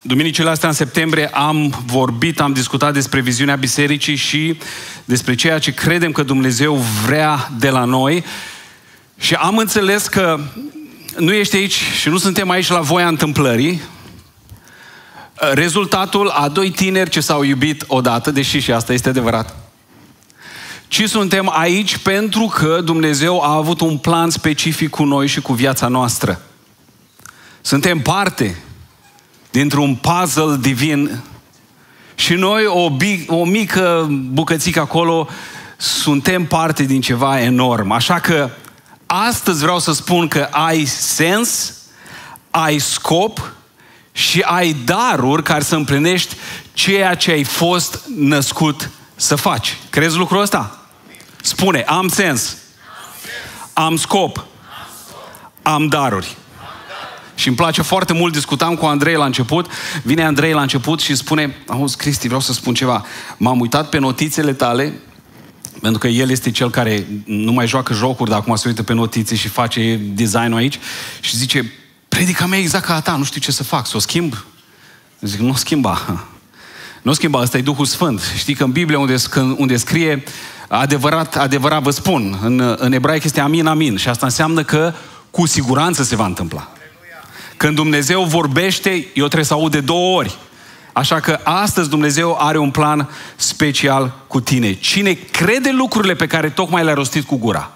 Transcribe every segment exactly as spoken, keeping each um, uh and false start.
Duminicile astea în septembrie am vorbit, am discutat despre viziunea bisericii și despre ceea ce credem că Dumnezeu vrea de la noi. Și am înțeles că nu ești aici și nu suntem aici la voia întâmplării. Rezultatul a doi tineri ce s-au iubit odată, deși și asta este adevărat. Ci suntem aici pentru că Dumnezeu a avut un plan specific cu noi și cu viața noastră. Suntem parte dintr-un puzzle divin și noi, o, big, o mică bucățică acolo, suntem parte din ceva enorm. Așa că astăzi vreau să spun că ai sens, ai scop și ai daruri care să împlinești ceea ce ai fost născut să faci. Crezi lucrul ăsta? Spune, am sens, am scop, am daruri. Și îmi place foarte mult, discutam cu Andrei la început, vine Andrei la început și spune, auzi, Cristi, vreau să spun ceva. M-am uitat pe notițele tale, pentru că el este cel care nu mai joacă jocuri, dar acum se uită pe notițe și face design-ul aici și zice, predica mea e exact ca a ta, nu știu ce să fac, să o schimb? Zic, nu o schimba. Nu o schimba, ăsta e Duhul Sfânt. Știi că în Biblie unde, unde scrie adevărat, adevărat vă spun, în, în ebraic este amin, amin. Și asta înseamnă că cu siguranță se va întâmpla. Când Dumnezeu vorbește, eu trebuie să aud de două ori. Așa că astăzi Dumnezeu are un plan special cu tine. Cine crede lucrurile pe care tocmai le-a rostit cu gura,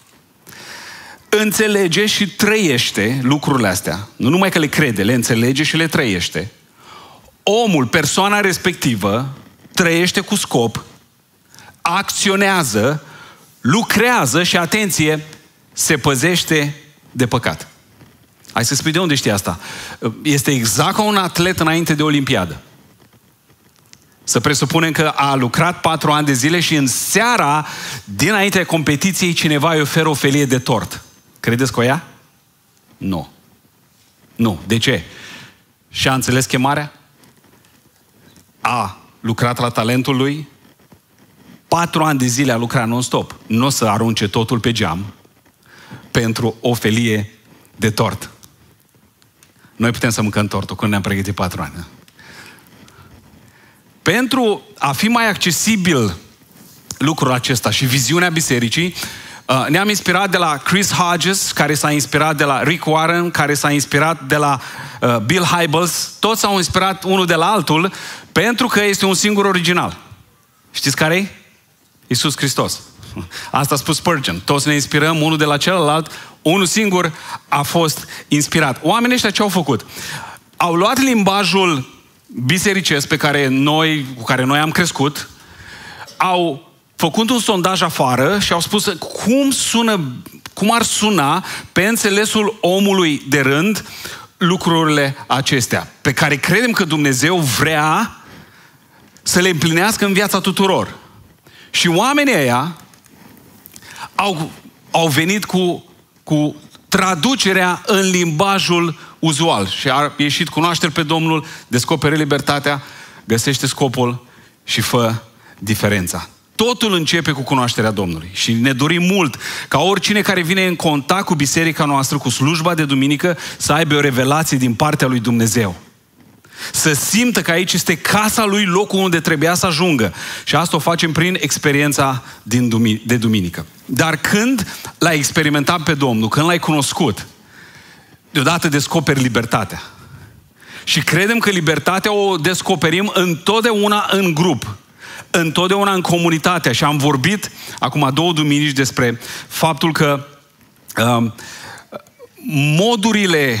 înțelege și trăiește lucrurile astea. Nu numai că le crede, le înțelege și le trăiește. Omul, persoana respectivă, trăiește cu scop, acționează, lucrează și, atenție, se păzește de păcat. Hai să spui de unde știi asta. Este exact ca un atlet înainte de Olimpiadă. Să presupunem că a lucrat patru ani de zile și în seara, dinaintea competiției, cineva îi oferă o felie de tort. Credeți că o ia? Nu. Nu. De ce? Și-a înțeles chemarea? A lucrat la talentul lui? Patru ani de zile a lucrat non-stop. Nu o să arunce totul pe geam pentru o felie de tort. Noi putem să mâncăm tortul când ne-am pregătit patru ani. Pentru a fi mai accesibil lucrul acesta și viziunea bisericii, ne-am inspirat de la Chris Hodges, care s-a inspirat de la Rick Warren, care s-a inspirat de la Bill Hybels. Toți s-au inspirat unul de la altul pentru că este un singur original. Știți care e? Iisus Hristos. Asta a spus Spurgeon. Toți ne inspirăm unul de la celălalt, unul singur a fost inspirat. Oamenii ăștia ce au făcut? Au luat limbajul bisericesc pe care noi, cu care noi am crescut, au făcut un sondaj afară și au spus cum sună, cum ar suna pe înțelesul omului de rând lucrurile acestea, pe care credem că Dumnezeu vrea să le împlinească în viața tuturor. Și oamenii ăia au, au venit cu, cu traducerea în limbajul uzual și a ieșit cunoaște-L pe Domnul, descoperi libertatea, găsește scopul și fă diferența. Totul începe cu cunoașterea Domnului și ne dorim mult ca oricine care vine în contact cu biserica noastră, cu slujba de duminică, să aibă o revelație din partea lui Dumnezeu. Să simtă că aici este casa lui, locul unde trebuia să ajungă. Și asta o facem prin experiența din dumi- de duminică. Dar când l-ai experimentat pe Domnul, când l-ai cunoscut, deodată descoperi libertatea. Și credem că libertatea o descoperim întotdeauna în grup, întotdeauna în comunitatea. Și am vorbit acum două duminici despre faptul că uh, modurile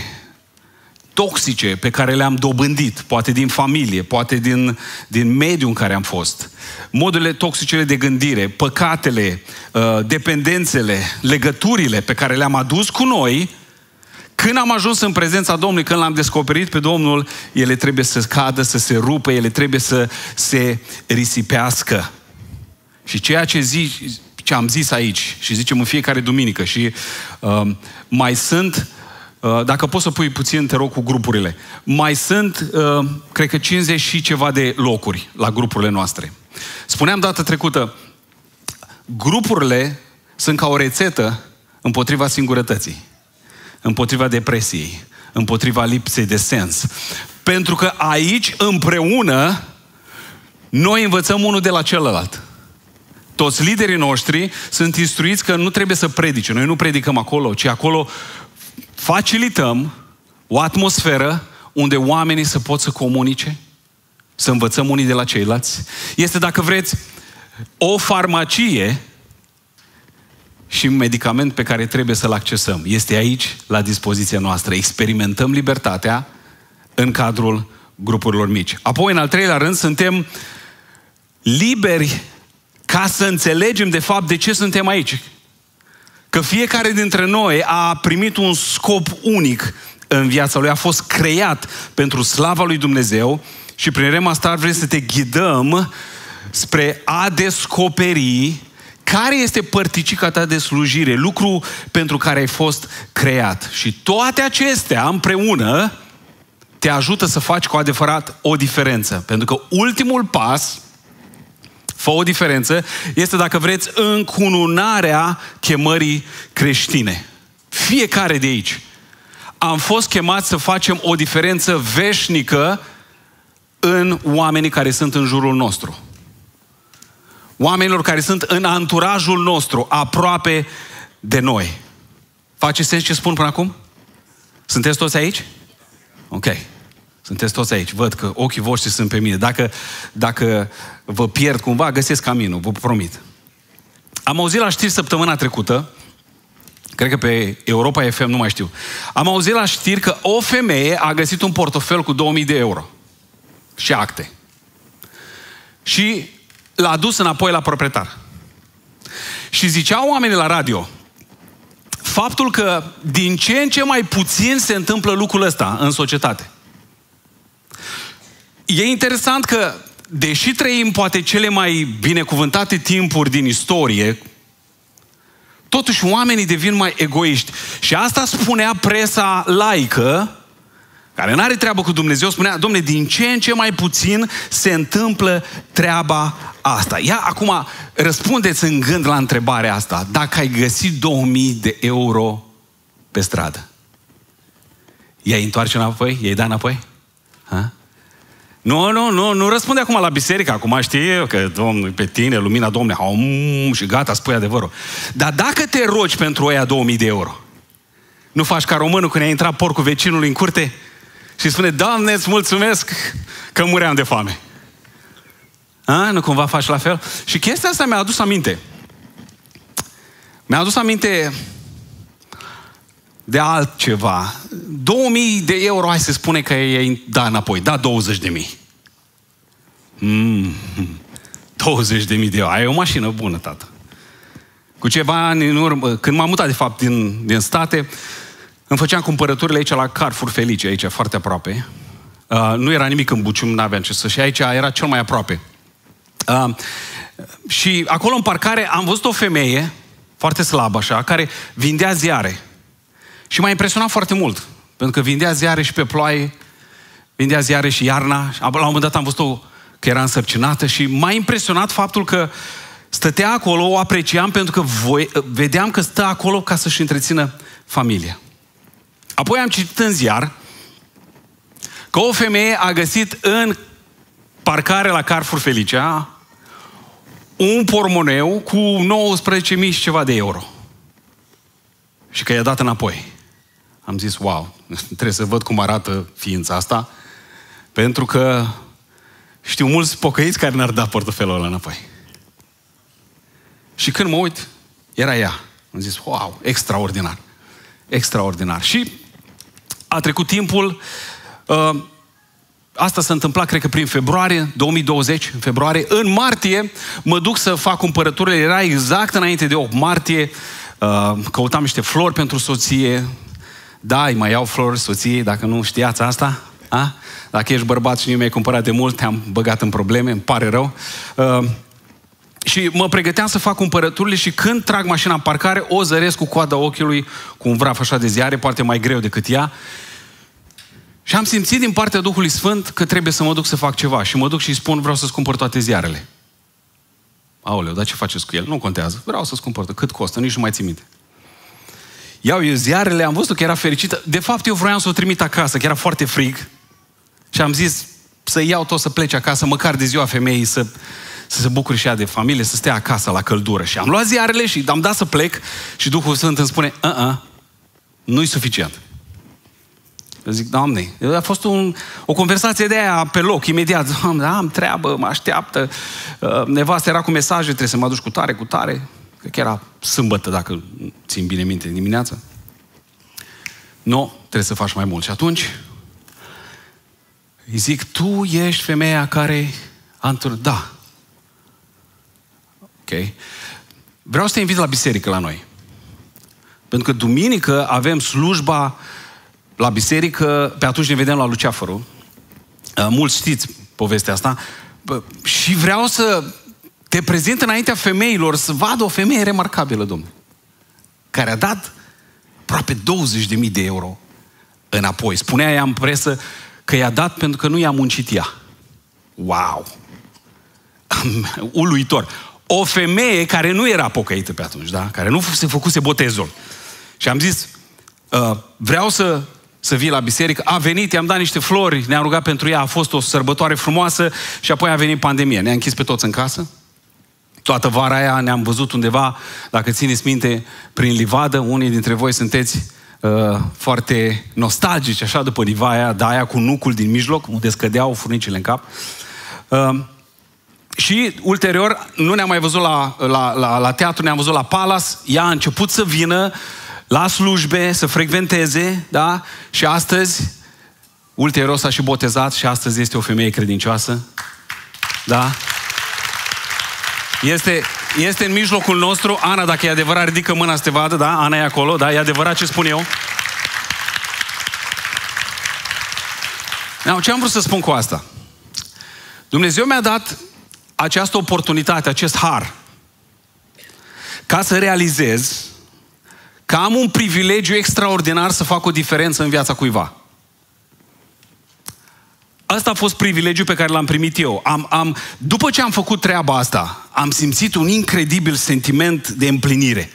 toxice pe care le-am dobândit, poate din familie, poate din, din mediul în care am fost, modurile toxice de gândire, păcatele, uh, dependențele, legăturile pe care le-am adus cu noi, când am ajuns în prezența Domnului, când l-am descoperit pe Domnul, ele trebuie să cadă, să se rupă, ele trebuie să se risipească. Și ceea ce, zi, ce am zis aici, și zicem în fiecare duminică, și uh, mai sunt, uh, dacă poți să pui puțin, te rog, cu grupurile, mai sunt, uh, cred că cincizeci și ceva de locuri la grupurile noastre. Spuneam data trecută, grupurile sunt ca o rețetă împotriva singurătății, împotriva depresiei, împotriva lipsei de sens. Pentru că aici, împreună, noi învățăm unul de la celălalt. Toți liderii noștri sunt instruiți că nu trebuie să predice. Noi nu predicăm acolo, ci acolo facilităm o atmosferă unde oamenii să pot să comunice, să învățăm unii de la ceilalți. Este, dacă vreți, o farmacie și un medicament pe care trebuie să-l accesăm. Este aici, la dispoziția noastră. Experimentăm libertatea în cadrul grupurilor mici. Apoi, în al treilea rând, suntem liberi ca să înțelegem, de fapt, de ce suntem aici. Că fiecare dintre noi a primit un scop unic în viața lui, a fost creat pentru slava lui Dumnezeu și prin Rema Star vrem să te ghidăm spre a descoperi care este părticica ta de slujire, lucru pentru care ai fost creat. Și toate acestea împreună te ajută să faci cu adevărat o diferență. Pentru că ultimul pas, fă o diferență, este, dacă vreți, încununarea chemării creștine. Fiecare de aici am fost chemați să facem o diferență veșnică în oamenii care sunt în jurul nostru. Oamenilor care sunt în anturajul nostru, aproape de noi. Face sens ce spun până acum? Sunteți toți aici? Ok. Sunteți toți aici. Văd că ochii voștri sunt pe mine. Dacă, dacă vă pierd cumva, găsesc caminul, vă promit. Am auzit la știri săptămâna trecută, cred că pe Europa F M, nu mai știu. Am auzit la știri că o femeie a găsit un portofel cu două mii de euro și acte. Și l-a dus înapoi la proprietar. Și ziceau oamenii la radio, faptul că din ce în ce mai puțin se întâmplă lucrul ăsta în societate. E interesant că, deși trăim poate cele mai binecuvântate timpuri din istorie, totuși oamenii devin mai egoiști. Și asta spunea presa laică, care n-are treabă cu Dumnezeu, spunea, dom'le, din ce în ce mai puțin se întâmplă treaba asta. Ia, acum, răspundeți în gând la întrebarea asta. Dacă ai găsit două mii de euro pe stradă, i-ai întoarce înapoi? I-ai dat înapoi? Ha? Nu, nu, nu, nu răspunde acum la biserică. Acum știi că Domnul pe tine, lumina Domnului, om, și gata, spui adevărul. Dar dacă te rogi pentru aia două mii de euro, nu faci ca românul când a intrat porcul vecinului în curte și spune, Doamne, îți mulțumesc că muream de foame. A? Nu cumva faci la fel? Și chestia asta mi-a adus aminte. Mi-a adus aminte de altceva. două mii de euro, hai să spune că e da înapoi, da douăzeci de mii. Mm, douăzeci de mii de euro. Ai o mașină bună, tată. Cu ceva ani în urmă, când m-am mutat de fapt din, din state, îmi făceam cumpărăturile aici la Carrefour Felice, aici foarte aproape. Uh, nu era nimic în Bucium, n-aveam ce să... Și aici era cel mai aproape. Uh, și acolo în parcare am văzut o femeie, foarte slabă așa, care vindea ziare. Și m-a impresionat foarte mult, pentru că vindea ziare și pe ploaie, vindea ziare și iarna. La un moment dat am văzut-o că era însărcinată și m-a impresionat faptul că stătea acolo, o apreciam pentru că voi, vedeam că stă acolo ca să-și întrețină familia. Apoi am citit în ziar că o femeie a găsit în parcare la Carrefour Felicia un pormoneu cu nouăsprezece mii și ceva de euro. Și că i-a dat înapoi. Am zis, wow, trebuie să văd cum arată ființa asta, pentru că știu mulți pocăiți care n-ar da portofelul ăla înapoi. Și când mă uit, era ea. Am zis, wow, extraordinar. Extraordinar. Și a trecut timpul, uh, asta s-a întâmplat, cred că prin februarie două mii douăzeci, în februarie. În martie mă duc să fac cumpărăturile, era exact înainte de opt martie, uh, căutam niște flori pentru soție. Da, îi mai iau flori soției, dacă nu știați asta. A? Dacă ești bărbat și nu mi-ai cumpărat de mult, te-am băgat în probleme, îmi pare rău. Uh, și mă pregăteam să fac cumpărăturile și când trag mașina în parcare, o zăresc cu coada ochiului, cu un vraf așa de ziare, poate mai greu decât ea. Și am simțit din partea Duhului Sfânt că trebuie să mă duc să fac ceva. Și mă duc și îi spun, vreau să-ți cumpăr toate ziarele. Aoleu, dar ce faceți cu el? Nu contează. Vreau să-ți cumpăr. Cât costă? Nici nu mai țin minte. Iau eu ziarele, am văzut că era fericită. De fapt, eu vroiam să o trimit acasă, că era foarte frig. Și am zis să iau tot să plece acasă, măcar de ziua femeii, să, să se bucure și ea de familie, să stea acasă la căldură. Și am luat ziarele și am dat să plec și Duhul Sfânt îmi spune, uh-uh, nu-i suficient. Eu zic, Doamne, a fost un, o conversație de aia pe loc, imediat. Doamne, am treabă, mă așteaptă. Nevastă era cu mesaje, trebuie să mă aduci cu tare, cu tare. Cred că era sâmbătă, dacă țin bine minte, dimineața. Nu, trebuie să faci mai mult. Și atunci îi zic, tu ești femeia care a întâlnit. Da. Ok. Vreau să te invit la biserică la noi. Pentru că duminică avem slujba la biserică, pe atunci ne vedem la Luceafărul. Mulți știți povestea asta. Și vreau să te prezint înaintea femeilor, să vadă o femeie remarcabilă, Domnule, care a dat aproape douăzeci de mii de euro înapoi. Spunea ea în presă că i-a dat pentru că nu i-a muncit ea. Wow! Uluitor. O femeie care nu era pocăită pe atunci, da? Care nu se făcuse botezul. Și am zis, uh, vreau să, să vii la biserică. A venit, i-am dat niște flori, ne-am rugat pentru ea, a fost o sărbătoare frumoasă și apoi a venit pandemia. Ne-a închis pe toți în casă. Toată vara aia ne-am văzut undeva, dacă țineți minte, prin livadă. Unii dintre voi sunteți uh, foarte nostalgici, așa, după liva aia, da, aia cu nucul din mijloc, unde scădeau furnicile în cap. Uh, și ulterior, nu ne-am mai văzut la, la, la, la teatru, ne-am văzut la Palace. Ea a început să vină la slujbe, să frecventeze, da? Și astăzi, ulterior s-a și botezat și astăzi este o femeie credincioasă. Da? Este, este în mijlocul nostru. Ana, dacă e adevărat, ridică mâna să te vadă, da? Ana e acolo, da? E adevărat ce spun eu? Now, ce am vrut să spun cu asta? Dumnezeu mi-a dat această oportunitate, acest har, ca să realizez că am un privilegiu extraordinar să fac o diferență în viața cuiva. Asta a fost privilegiul pe care l-am primit eu. Am, am, după ce am făcut treaba asta, am simțit un incredibil sentiment de împlinire.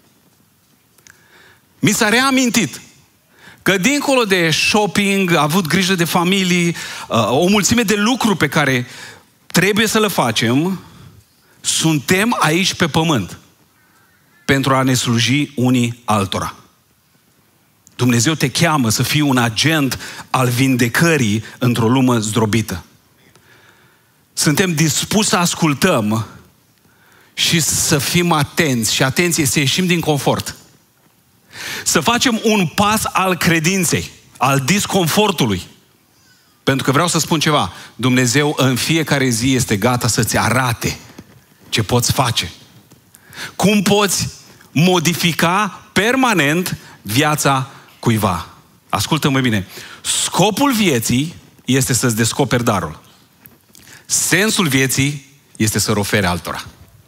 Mi s-a reamintit că dincolo de shopping, avut grijă de familii, o mulțime de lucruri pe care trebuie să le facem, suntem aici pe pământ pentru a ne sluji unii altora. Dumnezeu te cheamă să fii un agent al vindecării într-o lume zdrobită. Suntem dispuși să ascultăm și să fim atenți și atenție, să ieșim din confort. Să facem un pas al credinței, al disconfortului. Pentru că vreau să spun ceva, Dumnezeu în fiecare zi este gata să-ți arate ce poți face. Cum poți modifica permanent viața cuiva. Ascultă-mă bine. Scopul vieții este să-ți descoperi darul. Sensul vieții este să-l oferi altora.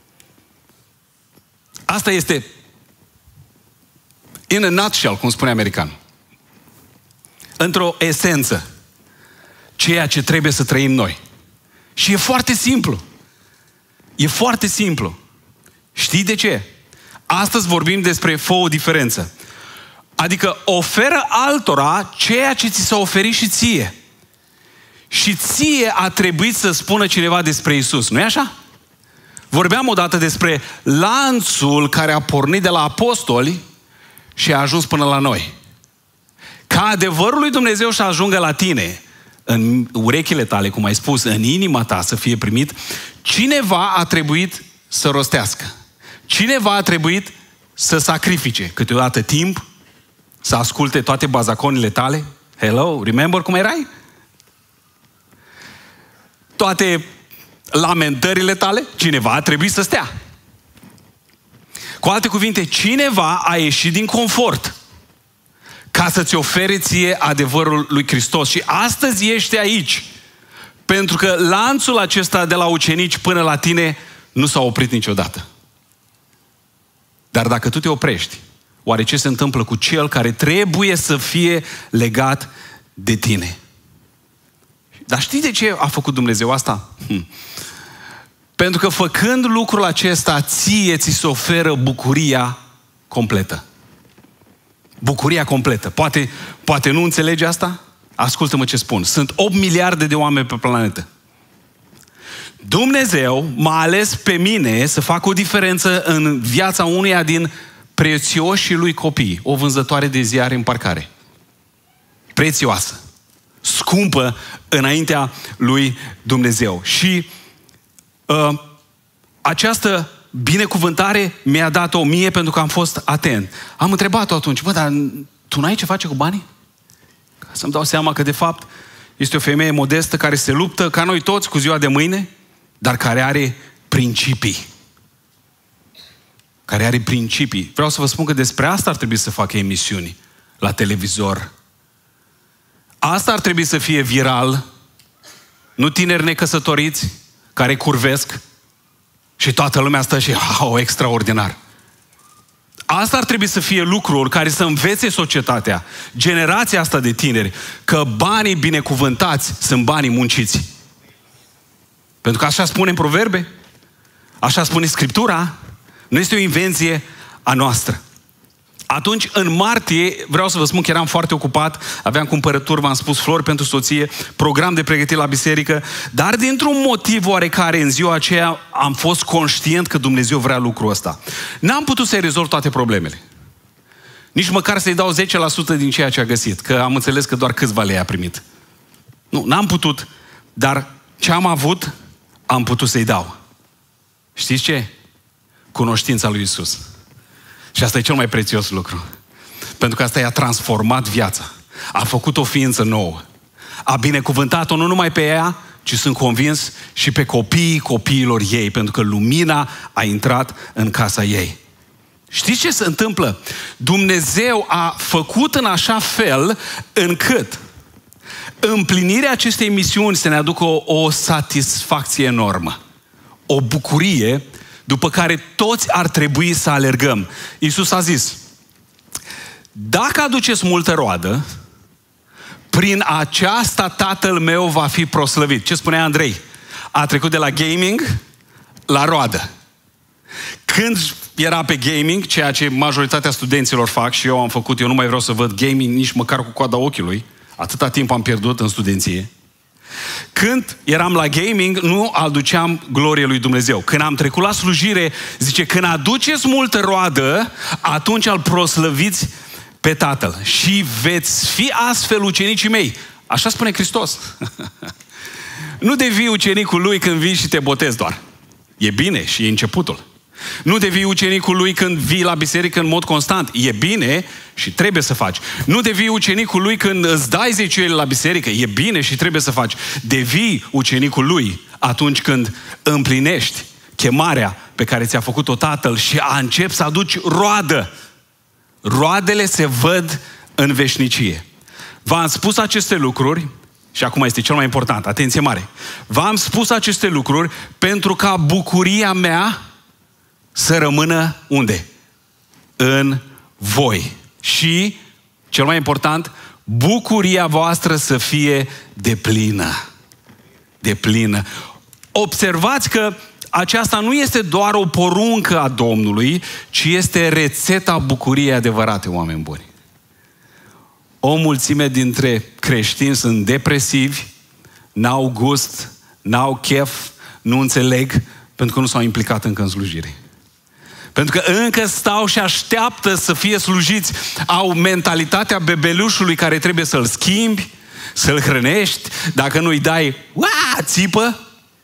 Asta este, in a nutshell, cum spune americanul, într-o esență, ceea ce trebuie să trăim noi. Și e foarte simplu. E foarte simplu. Știi de ce? Astăzi vorbim despre fă o diferență. Adică oferă altora ceea ce ți s-a oferit și ție. Și ție a trebuit să spună cineva despre Iisus. Nu-i așa? Vorbeam odată despre lanțul care a pornit de la apostoli și a ajuns până la noi. Ca adevărul lui Dumnezeu să ajungă la tine, în urechile tale, cum ai spus, în inima ta să fie primit, cineva a trebuit să rostească. Cineva a trebuit să sacrifice câteodată timp, să asculte toate bazaconile tale. Hello, remember cum erai? Toate lamentările tale, cineva a trebuit să stea. Cu alte cuvinte, cineva a ieșit din confort ca să-ți ofere ție adevărul lui Hristos. Și astăzi ești aici pentru că lanțul acesta de la ucenici până la tine nu s-a oprit niciodată. Dar dacă tu te oprești, oare ce se întâmplă cu cel care trebuie să fie legat de tine? Dar știi de ce a făcut Dumnezeu asta? Hm. Pentru că făcând lucrul acesta, ție ți se oferă bucuria completă. Bucuria completă. Poate, poate nu înțelegi asta? ascultă-mă ce spun, sunt opt miliarde de oameni pe planetă. Dumnezeu m-a ales pe mine să fac o diferență în viața unuia din prețioșii lui copii, o vânzătoare de ziare în parcare. Prețioasă, scumpă înaintea lui Dumnezeu. Și uh, această binecuvântare mi-a dat-o mie pentru că am fost atent. Am întrebat-o atunci, bă, dar tu n-ai ce face cu banii? Ca să-mi dau seama că de fapt este o femeie modestă care se luptă ca noi toți cu ziua de mâine, dar care are principii. Care are principii. Vreau să vă spun că despre asta ar trebui să facă emisiuni la televizor. Asta ar trebui să fie viral, nu tineri necăsătoriți care curvesc și toată lumea stă și, oh, extraordinar. Asta ar trebui să fie lucruri care să învețe societatea, generația asta de tineri, că banii binecuvântați sunt banii munciți. Pentru că așa spune în Proverbe, așa spune Scriptura, nu este o invenție a noastră. Atunci, în martie, vreau să vă spun că eram foarte ocupat, aveam cumpărături, v-am spus, flori pentru soție, program de pregătire la biserică, dar dintr-un motiv oarecare, în ziua aceea, am fost conștient că Dumnezeu vrea lucrul ăsta. N-am putut să-i rezolv toate problemele. Nici măcar să-i dau zece la sută din ceea ce a găsit, că am înțeles că doar câțiva le-a primit. Nu, n-am putut, dar ce am avut, am putut să-i dau. Știți ce? Cunoștința lui Iisus. Și asta e cel mai prețios lucru. Pentru că asta i-a transformat viața. A făcut o ființă nouă. A binecuvântat-o nu numai pe ea, ci sunt convins și pe copiii copiilor ei, pentru că lumina a intrat în casa ei. Știți ce se întâmplă? Dumnezeu a făcut în așa fel încât împlinirea acestei misiuni să ne aducă o, o satisfacție enormă. O bucurie după care toți ar trebui să alergăm. Iisus a zis, dacă aduceți multă roadă, prin aceasta Tatăl meu va fi proslăvit. Ce spunea Andrei? A trecut de la gaming la roadă. Când era pe gaming, ceea ce majoritatea studenților fac și eu am făcut, eu nu mai vreau să văd gaming nici măcar cu coada ochiului, atâta timp am pierdut în studenție. Când eram la gaming, nu aduceam glorie lui Dumnezeu. Când am trecut la slujire, zice, când aduceți multă roadă, atunci îl proslăviți pe Tatăl. Și veți fi astfel ucenicii mei. Așa spune Hristos. Nu devii ucenicul lui când vii și te botezi doar. E bine și e începutul. Nu devii ucenicul lui când vii la biserică în mod constant. E bine și trebuie să faci. Nu devii ucenicul lui când îți dai zeciuieli la biserică. E bine și trebuie să faci. Devii ucenicul lui atunci când împlinești chemarea pe care ți-a făcut-o Tatăl și a începi să aduci roadă. Roadele se văd în veșnicie. V-am spus aceste lucruri și acum este cel mai important. Atenție mare. V-am spus aceste lucruri pentru ca bucuria mea să rămână unde? În voi. Și, cel mai important, bucuria voastră să fie deplină. Deplină. Observați că aceasta nu este doar o poruncă a Domnului, ci este rețeta bucuriei adevărate, oameni buni. O mulțime dintre creștini sunt depresivi, n-au gust, n-au chef, nu înțeleg, pentru că nu s-au implicat încă în slujire. Pentru că încă stau și așteaptă să fie slujiți. Au mentalitatea bebelușului care trebuie să-l schimbi, să-l hrănești. Dacă nu-i dai, uaa, țipă.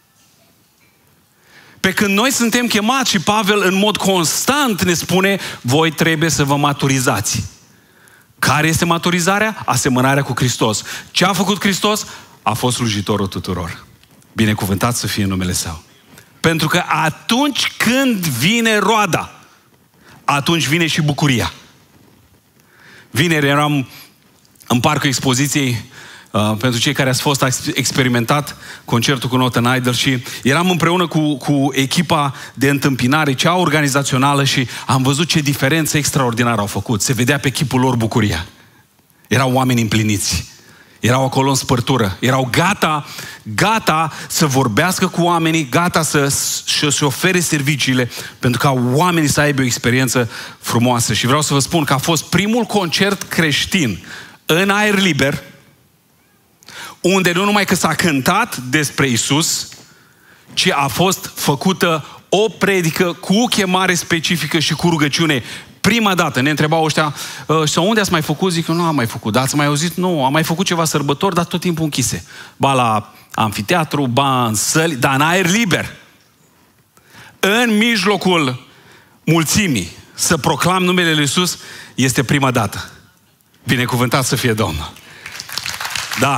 Pe când noi suntem chemați și Pavel în mod constant ne spune, voi trebuie să vă maturizați. Care este maturizarea? Asemănarea cu Hristos. Ce a făcut Hristos? A fost slujitorul tuturor. Binecuvântat să fie numele Său. Pentru că atunci când vine roada, atunci vine și bucuria. Vineri eram în parcul expoziției, uh, pentru cei care ați fost experimentat concertul cu Northern Idol, și eram împreună cu, cu echipa de întâmpinare, cea organizațională, și am văzut ce diferență extraordinară au făcut. Se vedea pe chipul lor bucuria. Erau oameni împliniți. Erau acolo în spărtură. Erau gata, gata să vorbească cu oamenii, gata să și ofere serviciile, pentru ca oamenii să aibă o experiență frumoasă. Și vreau să vă spun că a fost primul concert creștin în aer liber unde nu numai că s-a cântat despre Isus, ci a fost făcută o predică cu chemare specifică și cu rugăciune. Prima dată ne întrebau ăștia, sau unde ați mai făcut? Zic, nu am mai făcut. Dar ați mai auzit? Nu, am mai făcut ceva sărbători, dar tot timpul închise. Ba la amfiteatru, ba în săli, dar în aer liber. În mijlocul mulțimii, să proclam numele Lui Iisus, este prima dată. Binecuvântat să fie Domnul. Da.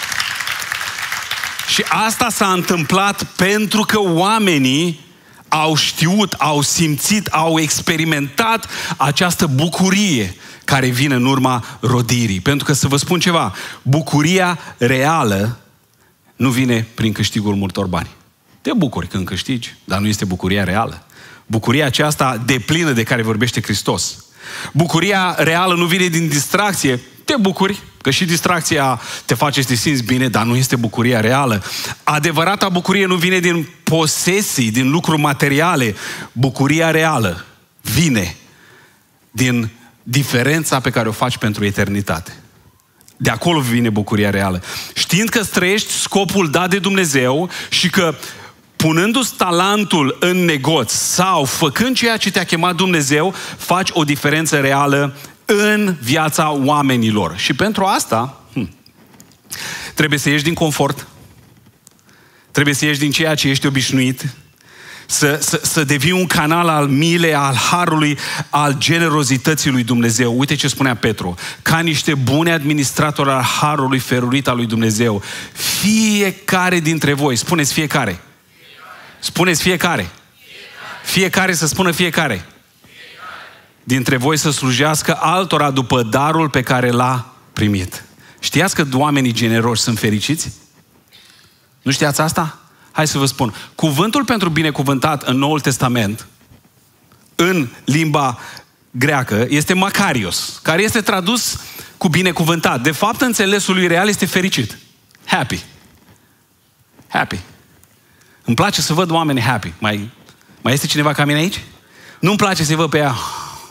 Și asta s-a întâmplat pentru că oamenii au știut, au simțit, au experimentat această bucurie care vine în urma rodirii. Pentru că, să vă spun ceva, bucuria reală nu vine prin câștigul multor bani. Te bucuri când câștigi, dar nu este bucuria reală. Bucuria aceasta deplină de care vorbește Hristos. Bucuria reală nu vine din distracție. Te bucuri, că și distracția te face să te simți bine, dar nu este bucuria reală. Adevărata bucurie nu vine din posesii, din lucruri materiale. Bucuria reală vine din diferența pe care o faci pentru eternitate. De acolo vine bucuria reală. Știind că îți trăiești scopul dat de Dumnezeu și că punându-ți talentul în negoț sau făcând ceea ce te-a chemat Dumnezeu, faci o diferență reală în viața oamenilor. Și pentru asta hm, trebuie să ieși din confort, trebuie să ieși din ceea ce ești obișnuit, să, să, să devii un canal al milei, al harului, al generozității lui Dumnezeu. Uite ce spunea Petru: ca niște buni administratori al harului ferurit al lui Dumnezeu, fiecare dintre voi, spuneți fiecare, fiecare. spuneți fiecare. fiecare, fiecare să spună fiecare. Dintre voi să slujească altora după darul pe care l-a primit. Știați că oamenii generoși sunt fericiți? Nu știați asta? Hai să vă spun. Cuvântul pentru binecuvântat în Noul Testament, în limba greacă, este makarios, care este tradus cu binecuvântat. De fapt, înțelesul lui real este fericit. Happy. Happy. Îmi place să văd oameni happy. Mai, mai este cineva ca mine aici? Nu-mi place să-i văd pe ea.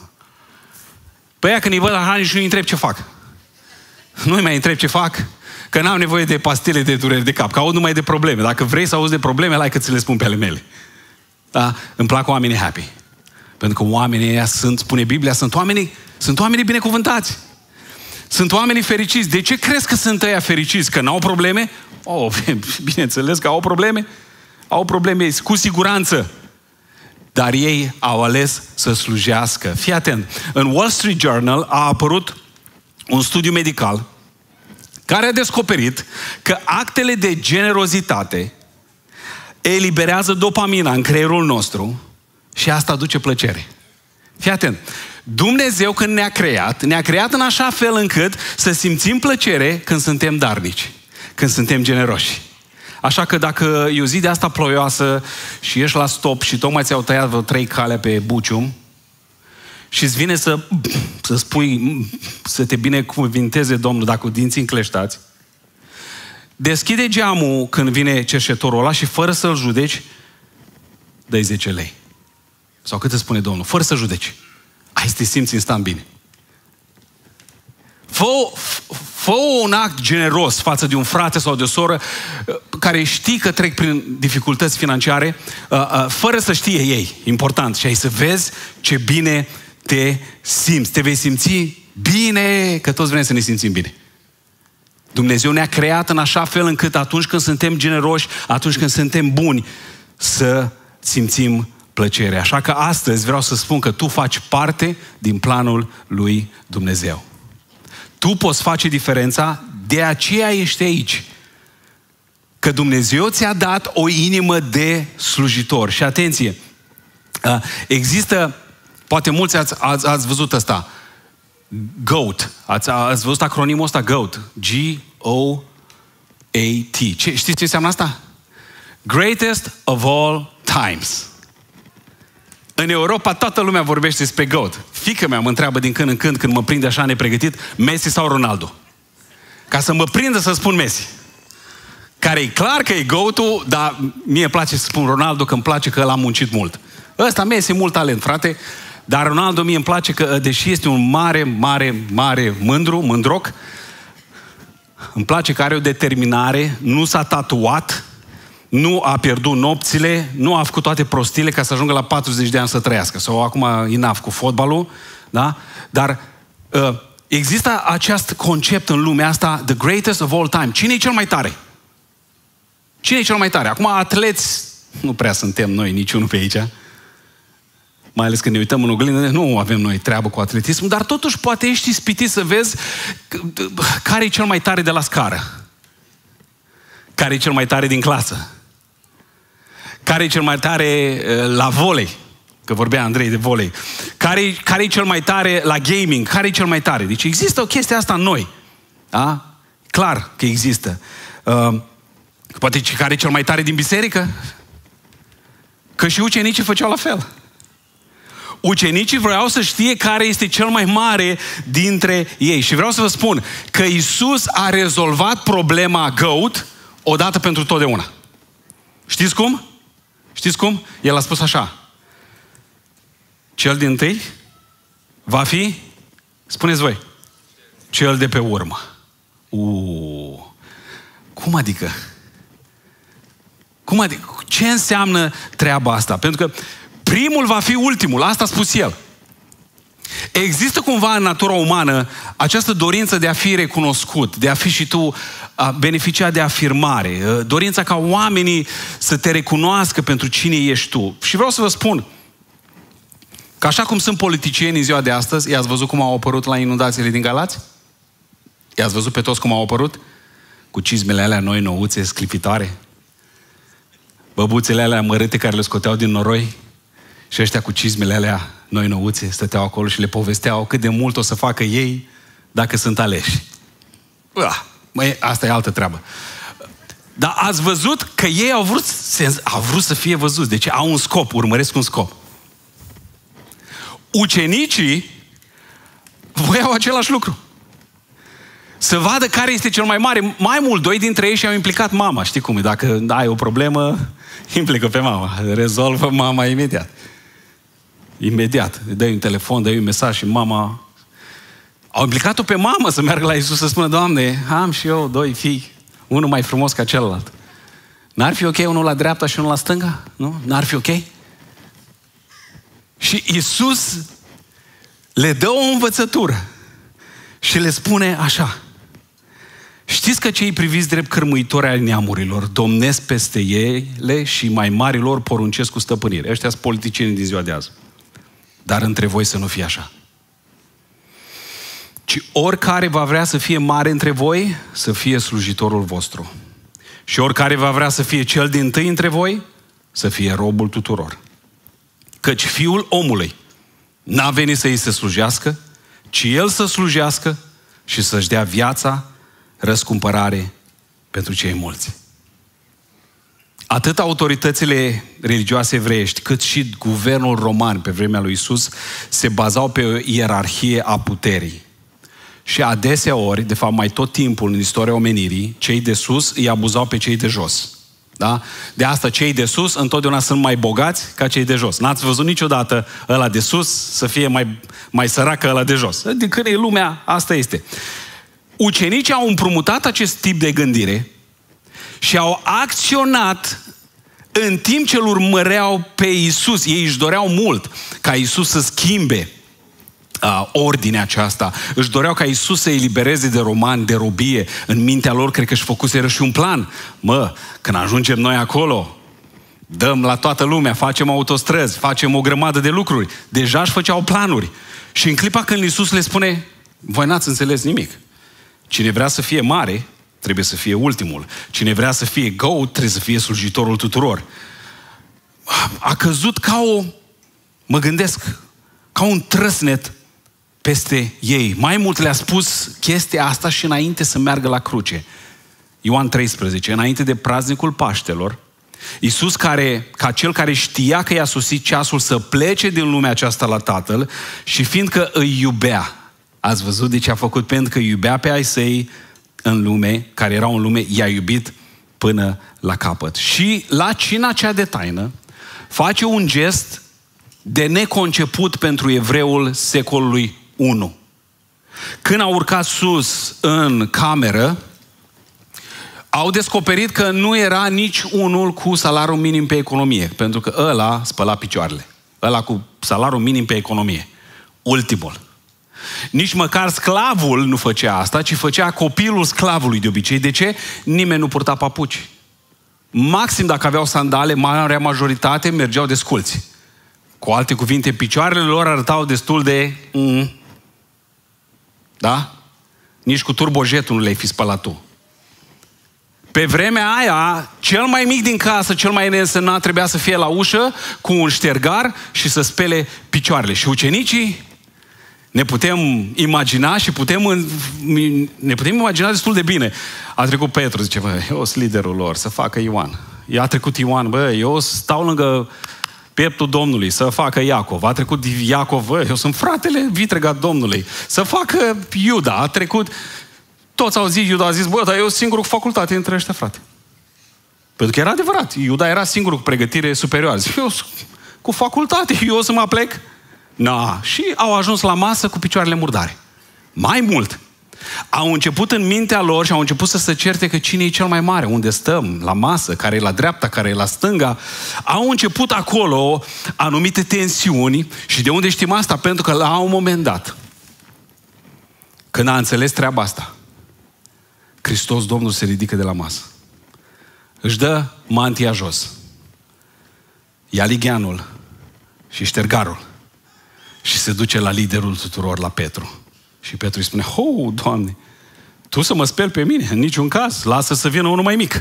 Pe ea când îi văd la hrani și nu-i întreb ce fac. Nu-i mai întreb ce fac, că n-am nevoie de pastile de dureri de cap, că aud numai de probleme. Dacă vrei să auzi de probleme, lai că ți le spun pe ale mele. Da? Îmi plac oamenii happy. Pentru că oamenii ăia sunt, spune Biblia, sunt oamenii, sunt oamenii binecuvântați. Sunt oamenii fericiți. De ce crezi că sunt ăia fericiți? Că n-au probleme? Oh, bineînțeles că au probleme. Au probleme, cu siguranță. Dar ei au ales să slujească. Fii atent. În Wall Street Journal a apărut un studiu medical care a descoperit că actele de generozitate eliberează dopamina în creierul nostru și asta aduce plăcere. Fii atent. Dumnezeu, când ne-a creat, ne-a creat în așa fel încât să simțim plăcere când suntem darnici, când suntem generoși. Așa că dacă e o zi de asta ploioasă și ești la stop și tocmai ți-au tăiat vreo trei cale pe bucium și îți vine să, să spui, să te binecuvinteze Domnul, dacă cu dinții încleștați, deschide geamul când vine cerșetorul ăla și fără să-l judeci, dă-i zece lei. Sau cât îți spune Domnul? Fără să judeci. Ai să te simți instant bine. Fă, fă un act generos față de un frate sau de o soră care știi că trec prin dificultăți financiare, fără să știe ei. Important. Și ai să vezi ce bine te simți. Te vei simți bine, că toți vrem să ne simțim bine. Dumnezeu ne-a creat în așa fel încât atunci când suntem generoși, atunci când suntem buni, să simțim plăcere. Așa că astăzi vreau să spun că tu faci parte din planul lui Dumnezeu. Tu poți face diferența, de aceea ești aici. Că Dumnezeu ți-a dat o inimă de slujitor. Și atenție, există, poate mulți ați, ați, ați văzut ăsta, GOAT. Ați, ați văzut acronimul ăsta, GOAT. G O A T. Ce, știți ce înseamnă asta? Greatest of all times. În Europa toată lumea vorbește despre GOAT. Fiica mea mă întreabă din când în când, când mă prinde așa nepregătit, Messi sau Ronaldo. Ca să mă prindă să spun Messi. Care e clar că e GOAT-ul, dar mie îmi place să spun Ronaldo, că îmi place că l-a muncit mult. Ăsta Messi, mult talent, frate, dar Ronaldo mie îmi place că, deși este un mare, mare, mare mândru, mândroc, îmi place că are o determinare, nu s-a tatuat, nu a pierdut nopțile, nu a făcut toate prostile ca să ajungă la patruzeci de ani să trăiască. Sau acum enough cu fotbalul, da? Dar uh, există acest concept în lumea asta, the greatest of all time. Cine e cel mai tare? Cine e cel mai tare? Acum atleți, nu prea suntem noi niciunul pe aici, mai ales când ne uităm în oglindă, nu avem noi treabă cu atletismul, dar totuși poate ești ispitit să vezi care e cel mai tare de la scară. Care e cel mai tare din clasă. Care e cel mai tare la volei. Că vorbea Andrei de volei. Care, care e cel mai tare la gaming? Care e cel mai tare? Deci există o chestie asta în noi. Da? Clar că există. Uh, poate care e cel mai tare din biserică? Că și ucenicii făceau la fel. Ucenicii vreau să știe care este cel mai mare dintre ei. Și vreau să vă spun că Iisus a rezolvat problema goat odată pentru totdeauna. Știți cum? Știți cum? El a spus așa. Cel dintâi va fi, spuneți voi, cel de pe urmă. Uuu. Cum adică? Cum adică? Ce înseamnă treaba asta? Pentru că primul va fi ultimul, asta a spus el. Există cumva în natura umană această dorință de a fi recunoscut, de a fi și tu beneficiat de afirmare, dorința ca oamenii să te recunoască pentru cine ești tu. Și vreau să vă spun că așa cum sunt politicieni în ziua de astăzi, i-ați văzut cum au apărut la inundațiile din Galați? I-ați văzut pe toți cum au apărut? Cu cizmele alea noi nouțe, sclipitoare, băbuțele alea mărâte care le scoteau din noroi și ăștia cu cizmele alea noi nouțe stăteau acolo și le povesteau cât de mult o să facă ei dacă sunt aleși. Uah, măi, asta e altă treabă. Dar ați văzut că ei au vrut, au vrut să fie văzuți. Deci au un scop, urmăresc un scop. Ucenicii voiau același lucru. Să vadă care este cel mai mare. Mai mult, doi dintre ei și-au implicat mama. Știi cum e? Dacă ai o problemă, implică pe mama. Rezolvă mama imediat. Imediat. Îi dai un telefon, dai un mesaj și mama... Au implicat-o pe mamă să meargă la Iisus să spună: Doamne, am și eu doi fii, unul mai frumos ca celălalt. N-ar fi ok unul la dreapta și unul la stânga? Nu? N-ar fi ok? Și Iisus le dă o învățătură și le spune așa: știți că cei priviți drept cărmuitori ai neamurilor domnesc peste ele și mai marilor poruncesc cu stăpânire. Ăștia sunt politicieni din ziua de azi. Dar între voi să nu fie așa. Ci oricare va vrea să fie mare între voi, să fie slujitorul vostru. Și oricare va vrea să fie cel dintâi între voi, să fie robul tuturor. Căci Fiul omului n-a venit să îi se slujească, ci El să slujească și să-și dea viața răscumpărare pentru cei mulți. Atât autoritățile religioase evreiești, cât și guvernul roman pe vremea lui Iisus se bazau pe o ierarhie a puterii. Și adesea ori, de fapt mai tot timpul în istoria omenirii, cei de sus îi abuzau pe cei de jos. Da? De asta cei de sus întotdeauna sunt mai bogați ca cei de jos. N-ați văzut niciodată ăla de sus să fie mai, mai sărac ca ăla de jos. De când e lumea, asta este. Ucenicii au împrumutat acest tip de gândire și au acționat în timp ce îl urmăreau pe Iisus. Ei își doreau mult ca Iisus să schimbe uh, ordinea aceasta. Își doreau ca Iisus să elibereze de romani, de robie. În mintea lor cred că își făcuseră și un plan. Mă, când ajungem noi acolo, dăm la toată lumea, facem autostrăzi, facem o grămadă de lucruri. Deja își făceau planuri. Și în clipa când Iisus le spune: voi n-ați înțeles nimic. Cine vrea să fie mare, trebuie să fie ultimul. Cine vrea să fie goat, trebuie să fie slujitorul tuturor. A căzut ca o, mă gândesc, ca un trăsnet peste ei. Mai mult le-a spus chestia asta și înainte să meargă la cruce. Ioan treisprezece, înainte de praznicul Paștelor, Iisus, care, ca cel care știa că i-a sosit ceasul să plece din lumea aceasta la Tatăl și fiindcă îi iubea, ați văzut de ce a făcut? Pentru că iubea pe ai săi în lume, care erau în lume, i-a iubit până la capăt. Și la cina cea de taină face un gest de neconceput pentru evreul secolului unu. Când a urcat sus în cameră, au descoperit că nu era nici unul cu salariul minim pe economie, pentru că ăla spăla picioarele. Ăla cu salariul minim pe economie. Ultimul. Nici măcar sclavul nu făcea asta, ci făcea copilul sclavului de obicei. De ce? Nimeni nu purta papuci. Maxim dacă aveau sandale, marea majoritate mergeau desculți. Cu alte cuvinte, picioarele lor arătau destul de... Mm, da? Nici cu turbojetul nu le-ai fi spălat tu. Pe vremea aia, cel mai mic din casă, cel mai neînsemnat, trebuia să fie la ușă cu un ștergar și să spele picioarele. Și ucenicii ne putem imagina și putem în, ne putem imagina destul de bine. A trecut Petru, zice, bă, eu sunt liderul lor, să facă Ioan. I-a trecut Ioan, bă, eu stau lângă pieptul Domnului, să facă Iacov. A trecut Iacov, bă, eu sunt fratele vitreg al Domnului. Să facă Iuda. A trecut... Toți au zis, Iuda a zis, bă, dar eu singur cu facultate între ăștia, frate. Pentru că era adevărat. Iuda era singur cu pregătire superioară. Zic, eu cu facultate, eu o să mă plec? Na. Și au ajuns la masă cu picioarele murdare. Mai mult. Au început în mintea lor și au început să se certe că cine e cel mai mare, unde stăm, la masă, care e la dreapta, care e la stânga. Au început acolo anumite tensiuni și de unde știm asta? Pentru că la un moment dat, când a înțeles treaba asta, Hristos Domnul se ridică de la masă. Își dă mantia jos. Ia ligheanul și ștergarul și se duce la liderul tuturor, la Petru. Și Petru îi spune, oh, Doamne, Tu să mă speli pe mine? În niciun caz. Lasă să vină unul mai mic.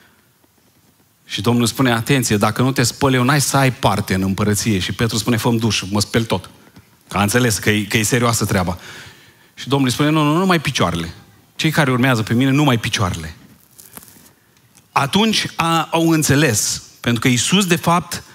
Și Domnul spune, atenție, dacă nu te spăl eu, n-ai să ai parte în împărăție. Și Petru spune, fă-mi duș, mă speli tot. Că a înțeles că e, că e serioasă treaba. Și Domnul îi spune, nu, nu, numai picioarele. Cei care urmează pe mine, numai picioarele. Atunci a, au înțeles. Pentru că Iisus, de fapt,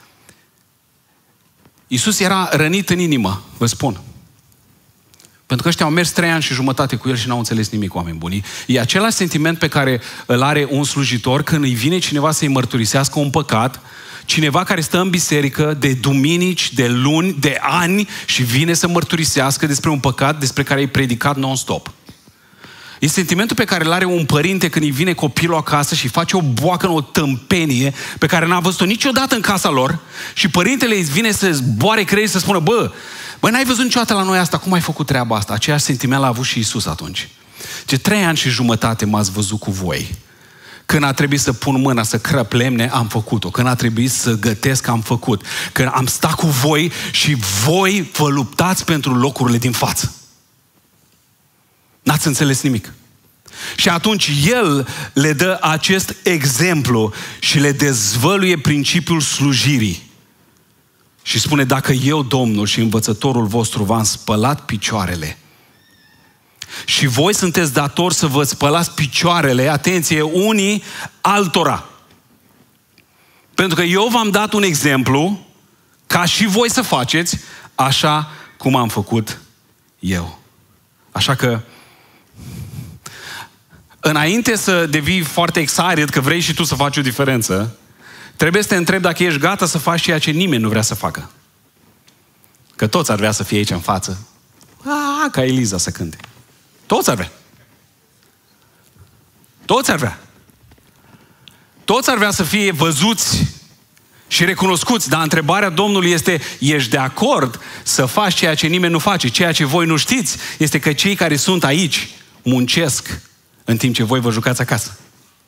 Iisus era rănit în inimă, vă spun. Pentru că ăștia au mers trei ani și jumătate cu El și n-au înțeles nimic, oameni buni. E același sentiment pe care îl are un slujitor când îi vine cineva să-i mărturisească un păcat, cineva care stă în biserică de duminici, de luni, de ani și vine să mărturisească despre un păcat despre care ai predicat non-stop. E sentimentul pe care îl are un părinte când îi vine copilul acasă și face o boacă în o tâmpenie pe care n-a văzut-o niciodată în casa lor și părintele îi vine să zboare creierul să spună, bă, bă, n-ai văzut niciodată la noi asta, cum ai făcut treaba asta? Aceeași sentiment l-a avut și Iisus atunci. Ce trei ani și jumătate m-ați văzut cu voi. Când a trebuit să pun mâna să crăp lemne, am făcut-o. Când a trebuit să gătesc, am făcut. Când am stat cu voi și voi vă luptați pentru locurile din față. N-ați înțeles nimic. Și atunci El le dă acest exemplu și le dezvăluie principiul slujirii. Și spune, dacă eu, Domnul și învățătorul vostru, v-am spălat picioarele și voi sunteți datori să vă spălați picioarele, atenție, unii altora. Pentru că eu v-am dat un exemplu ca și voi să faceți așa cum am făcut eu. Așa că înainte să devii foarte excited că vrei și tu să faci o diferență, trebuie să te întrebi dacă ești gata să faci ceea ce nimeni nu vrea să facă. Că toți ar vrea să fie aici în față. Ah, ca Eliza să cânte. Toți ar vrea. Toți ar vrea. Toți ar vrea să fie văzuți și recunoscuți. Dar întrebarea Domnului este, ești de acord să faci ceea ce nimeni nu face? Ceea ce voi nu știți este că cei care sunt aici muncesc în timp ce voi vă jucați acasă.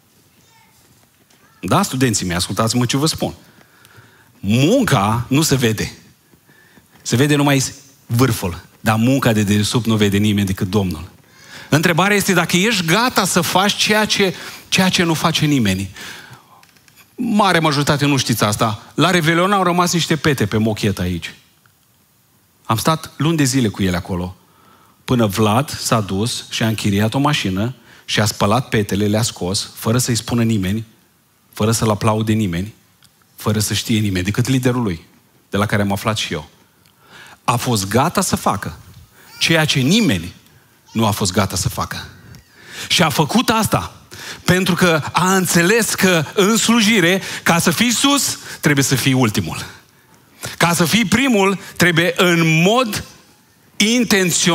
Da, studenții mei, ascultați-mă ce vă spun. Munca nu se vede. Se vede numai vârful. Dar munca de dedesubt nu vede nimeni decât Domnul. Întrebarea este dacă ești gata să faci ceea ce, ceea ce nu face nimeni. Mare majoritate nu știți asta. La Revelion au rămas niște pete pe mochetă aici. Am stat luni de zile cu ele acolo. Până Vlad s-a dus și a închiriat o mașină și a spălat petele, le-a scos, fără să-i spună nimeni, fără să-l aplaude nimeni, fără să știe nimeni, decât liderul lui, de la care am aflat și eu. A fost gata să facă ceea ce nimeni nu a fost gata să facă. Și a făcut asta pentru că a înțeles că în slujire, ca să fii sus, trebuie să fii ultimul. Ca să fii primul, trebuie în mod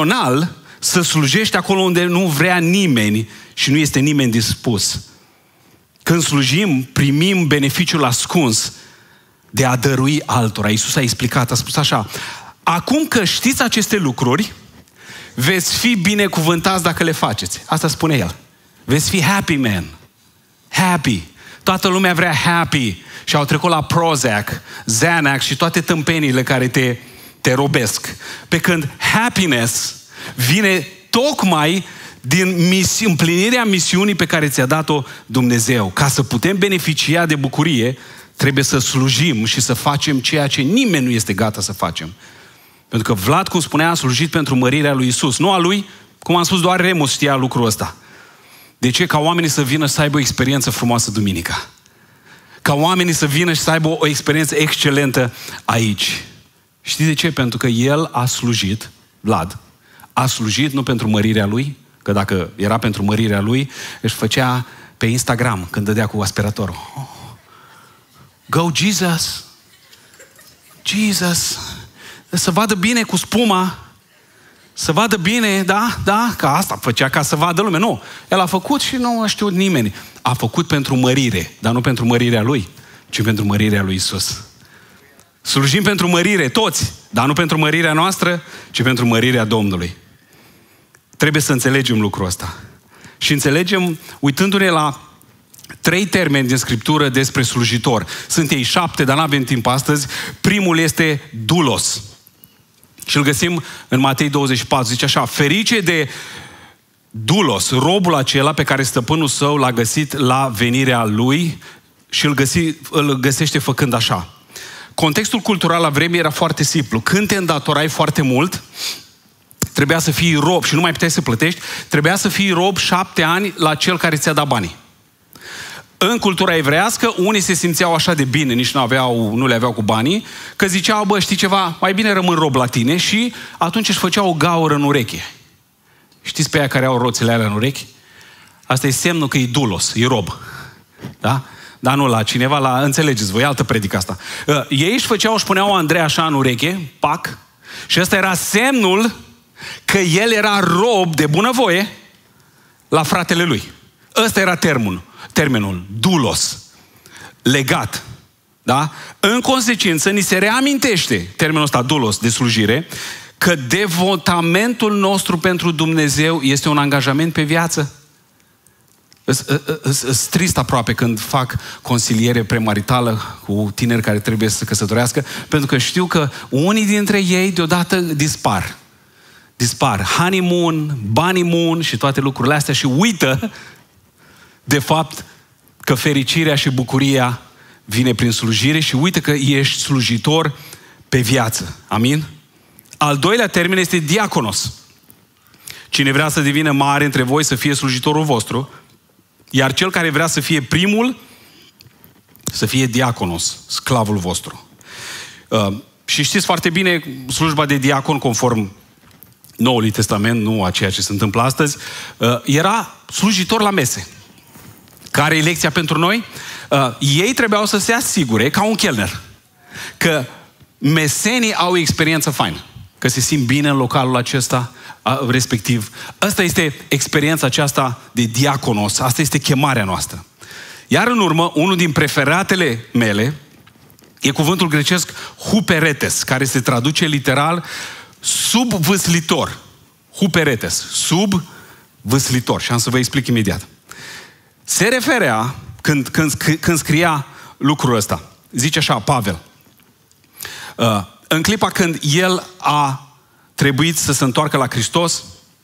intențional să slujești acolo unde nu vrea nimeni și nu este nimeni dispus Când slujim, primim beneficiul ascuns de a dărui altora. Iisus a explicat, a spus așa: acum că știți aceste lucruri, veți fi binecuvântați dacă le faceți. Asta spune El. Veți fi happy man. Happy. Toată lumea vrea happy. Și au trecut la Prozac, Xanax și toate tâmpeniile care te, te robesc. Pe când happiness vine tocmai din mis- împlinirea misiunii pe care ți-a dat-o Dumnezeu. Ca să putem beneficia de bucurie, trebuie să slujim și să facem ceea ce nimeni nu este gata să facem. Pentru că Vlad, cum spunea, a slujit pentru mărirea lui Isus. Nu a lui, cum am spus, doar Remus știa lucrul ăsta. De ce? Ca oamenii să vină să aibă o experiență frumoasă duminica. Ca oamenii să vină și să aibă o experiență excelentă aici. Știți de ce? Pentru că el a slujit, Vlad, a slujit nu pentru mărirea lui, că dacă era pentru mărirea lui, își făcea pe Instagram când dădea cu aspiratorul. Oh. Go Jesus! Jesus! Să vadă bine cu spuma, să vadă bine, da, da, că asta făcea ca să vadă lumea. Nu, el a făcut și nu a știut nimeni. A făcut pentru mărire, dar nu pentru mărirea lui, ci pentru mărirea lui Isus. Slujim pentru mărire, toți, dar nu pentru mărirea noastră, ci pentru mărirea Domnului. Trebuie să înțelegem lucrul ăsta. Și înțelegem, uitându-ne la trei termeni din Scriptură despre slujitor. Sunt ei șapte, dar n-avem timp astăzi. Primul este doulos. Și îl găsim în Matei douăzeci și patru. Zice așa: ferice de doulos, robul acela pe care stăpânul său l-a găsit la venirea lui, și îl, găsi, îl găsește făcând așa. Contextul cultural la vreme era foarte simplu. Când te îndatorai foarte mult, trebuia să fii rob și nu mai puteai să plătești, trebuia să fii rob șapte ani la cel care ți-a dat banii. În cultura evreiască, unii se simțeau așa de bine, nici nu, aveau, nu le aveau cu banii, că ziceau: bă, știi ceva, mai bine rămân rob la tine, și atunci își făceau o gaură în ureche. Știți pe aia care au roțile alea în urechi? Asta e semnul că e doulos, e rob. Da? Dar nu la cineva, la, înțelegeți voi, altă predică asta. Uh, ei își făceau, își puneau Andrei așa în ureche, pac, și ăsta era semnul că el era rob de bunăvoie la fratele lui. Ăsta era termenul, termenul, doulos, legat. Da? În consecință, ni se reamintește termenul ăsta, doulos, de slujire, că devotamentul nostru pentru Dumnezeu este un angajament pe viață. Îs trist aproape când fac consiliere premaritală cu tineri care trebuie să se căsătorească, pentru că știu că unii dintre ei deodată dispar. Dispar. Honeymoon, bunnymoon și toate lucrurile astea și uită de fapt că fericirea și bucuria vine prin slujire și uită că ești slujitor pe viață. Amin? Al doilea termen este diaconos. Cine vrea să devină mare între voi să fie slujitorul vostru, iar cel care vrea să fie primul, să fie diaconos, sclavul vostru. Uh, și știți foarte bine, slujba de diacon, conform Noului Testament, nu a ceea ce se întâmplă astăzi, uh, era slujitor la mese. Care e lecția pentru noi? Uh, ei trebuiau să se asigure, ca un chelner, că mesenii au o experiență faină, că se simt bine în localul acesta, respectiv. Asta este experiența aceasta de diaconos, asta este chemarea noastră. Iar în urmă, unul din preferatele mele e cuvântul grecesc huperetes, care se traduce literal subvâslitor. Huperetes, subvâslitor. Și am să vă explic imediat. Se referea, când, când, când scria lucrul ăsta, zice așa, Pavel, uh, în clipa când el a trebuit să se întoarcă la Hristos,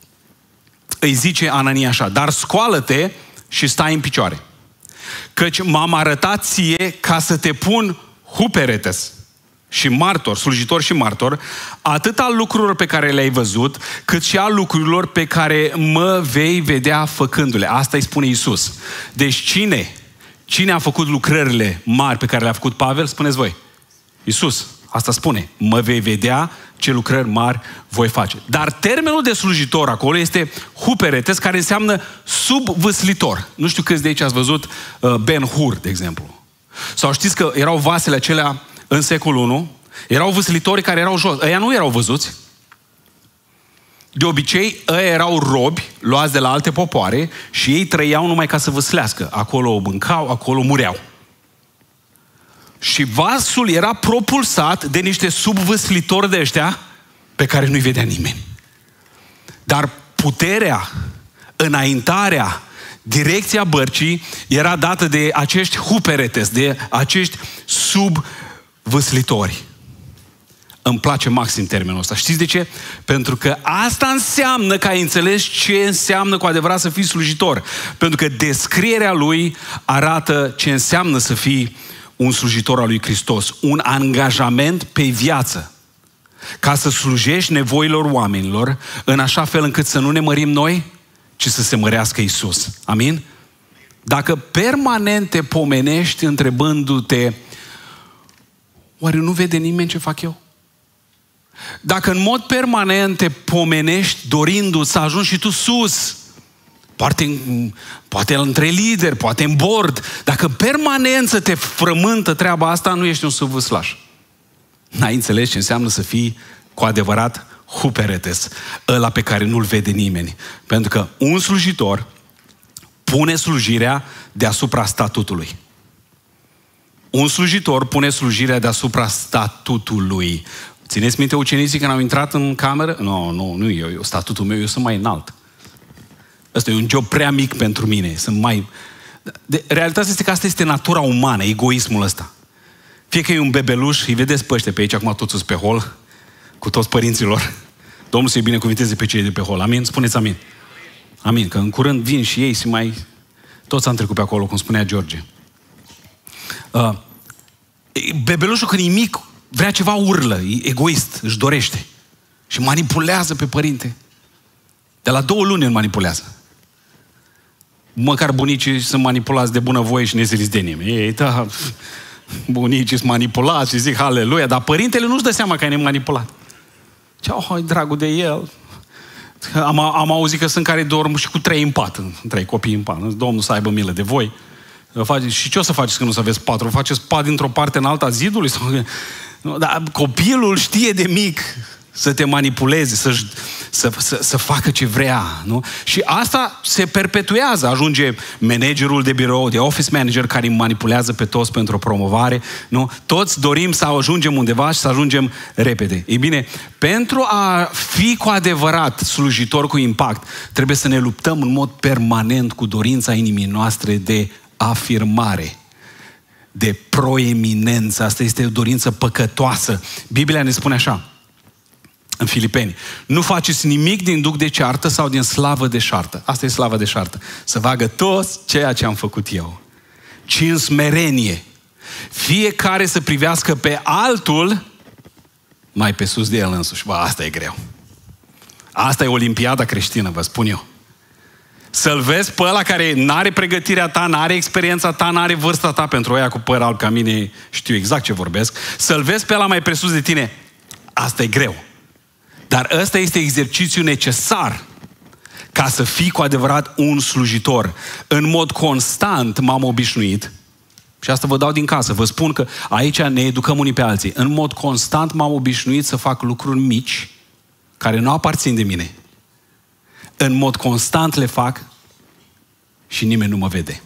îi zice Anania așa: dar scoală-te și stai în picioare, căci m-am arătat ție ca să te pun huperetes și martor, slujitor și martor, atât al lucrurilor pe care le-ai văzut, cât și al lucrurilor pe care mă vei vedea făcându-le. Asta îi spune Iisus. Deci cine? Cine a făcut lucrările mari pe care le-a făcut Pavel? Spuneți voi. Iisus. Asta spune. Mă vei vedea ce lucrări mari voi face. Dar termenul de slujitor acolo este huperetes, care înseamnă subvâslitor. Nu știu câți de aici ați văzut uh, Ben Hur, de exemplu. Sau știți că erau vasele acelea în secolul unu, erau vâslitori care erau jos. Ăia nu erau văzuți. De obicei, ei erau robi, luați de la alte popoare și ei trăiau numai ca să văslească. Acolo mâncau, acolo mureau. Și vasul era propulsat de niște subvâslitori de ăștia pe care nu-i vedea nimeni. Dar puterea, înaintarea, direcția bărcii era dată de acești huperetes, de acești subvâslitori. Îmi place maxim termenul ăsta. Știți de ce? Pentru că asta înseamnă că ai înțeles ce înseamnă cu adevărat să fii slujitor. Pentru că descrierea lui arată ce înseamnă să fii un slujitor al lui Hristos. Un angajament pe viață. Ca să slujești nevoilor oamenilor în așa fel încât să nu ne mărim noi, ci să se mărească Iisus. Amin? Dacă permanent te pomenești întrebându-te, oare nu vede nimeni ce fac eu? Dacă în mod permanent te pomenești dorindu-ți să ajungi și tu sus, poate, poate între lideri, poate în board, dacă permanent să te frământă treaba asta, nu ești un subvâslaș. N-ai înțeles ce înseamnă să fii cu adevărat huperetes, ăla pe care nu-l vede nimeni. Pentru că un slujitor pune slujirea deasupra statutului. Un slujitor pune slujirea deasupra statutului. Țineți minte ucenicii când au intrat în cameră? Nu, nu, nu eu, eu, statutul meu, eu sunt mai înalt. Ăsta e un job prea mic pentru mine. Sunt mai... De, realitatea este că asta este natura umană, egoismul ăsta. Fie că e un bebeluș, îi vedeți pe ăștia pe aici, acum toți sunt pe hol, cu toți părinților. Domnul să-i binecuvinteze pe cei de pe hol. Amin? Spuneți amin. Amin. Că în curând vin și ei și mai... Toți am trecut pe acolo, cum spunea George. Uh, bebelușul când e mic, vrea ceva, urlă, e egoist, își dorește. Și manipulează pe părinte. De la două luni îl manipulează. Măcar bunicii sunt manipulați de bunăvoie și neziliți de nimeni. Ei, da, bunicii sunt manipulați și zic haleluia, dar părintele nu-și dă seama că e nemanipulat. Ce, oh, dragul de el. Am, am auzit că sunt care dorm și cu trei în pat, trei copii în pat. Domnul să aibă milă de voi. Și ce o să faceți când nu să aveți patru? Faceți pat dintr-o parte în alta zidului? Dar copilul știe de mic să te manipuleze, să, să, să, să facă ce vrea. Nu? Și asta se perpetuează. Ajunge managerul de birou, de office manager, care îi manipulează pe toți pentru o promovare. Nu? Toți dorim să ajungem undeva și să ajungem repede. Ei bine, pentru a fi cu adevărat slujitor cu impact, trebuie să ne luptăm în mod permanent cu dorința inimii noastre de afirmare, de proeminență. Asta este o dorință păcătoasă. Biblia ne spune așa, în Filipeni, nu faceți nimic din duc de ceartă sau din slavă de șartă. Asta e slavă de șartă. Să vadă toți ceea ce am făcut eu. Ci în smerenie. Fiecare să privească pe altul mai pe sus de el însuși. Bă, asta e greu. Asta e olimpiada creștină, vă spun eu. Să-l vezi pe ăla care n-are pregătirea ta, n-are experiența ta, n-are vârsta ta, pentru ăia cu păr alb ca mine știu exact ce vorbesc. Să-l vezi pe ăla mai presus de tine. Asta e greu. Dar ăsta este exercițiul necesar ca să fii cu adevărat un slujitor. În mod constant m-am obișnuit, și asta vă dau din casă, vă spun că aici ne educăm unii pe alții. În mod constant m-am obișnuit să fac lucruri mici care nu aparțin de mine. În mod constant le fac și nimeni nu mă vede.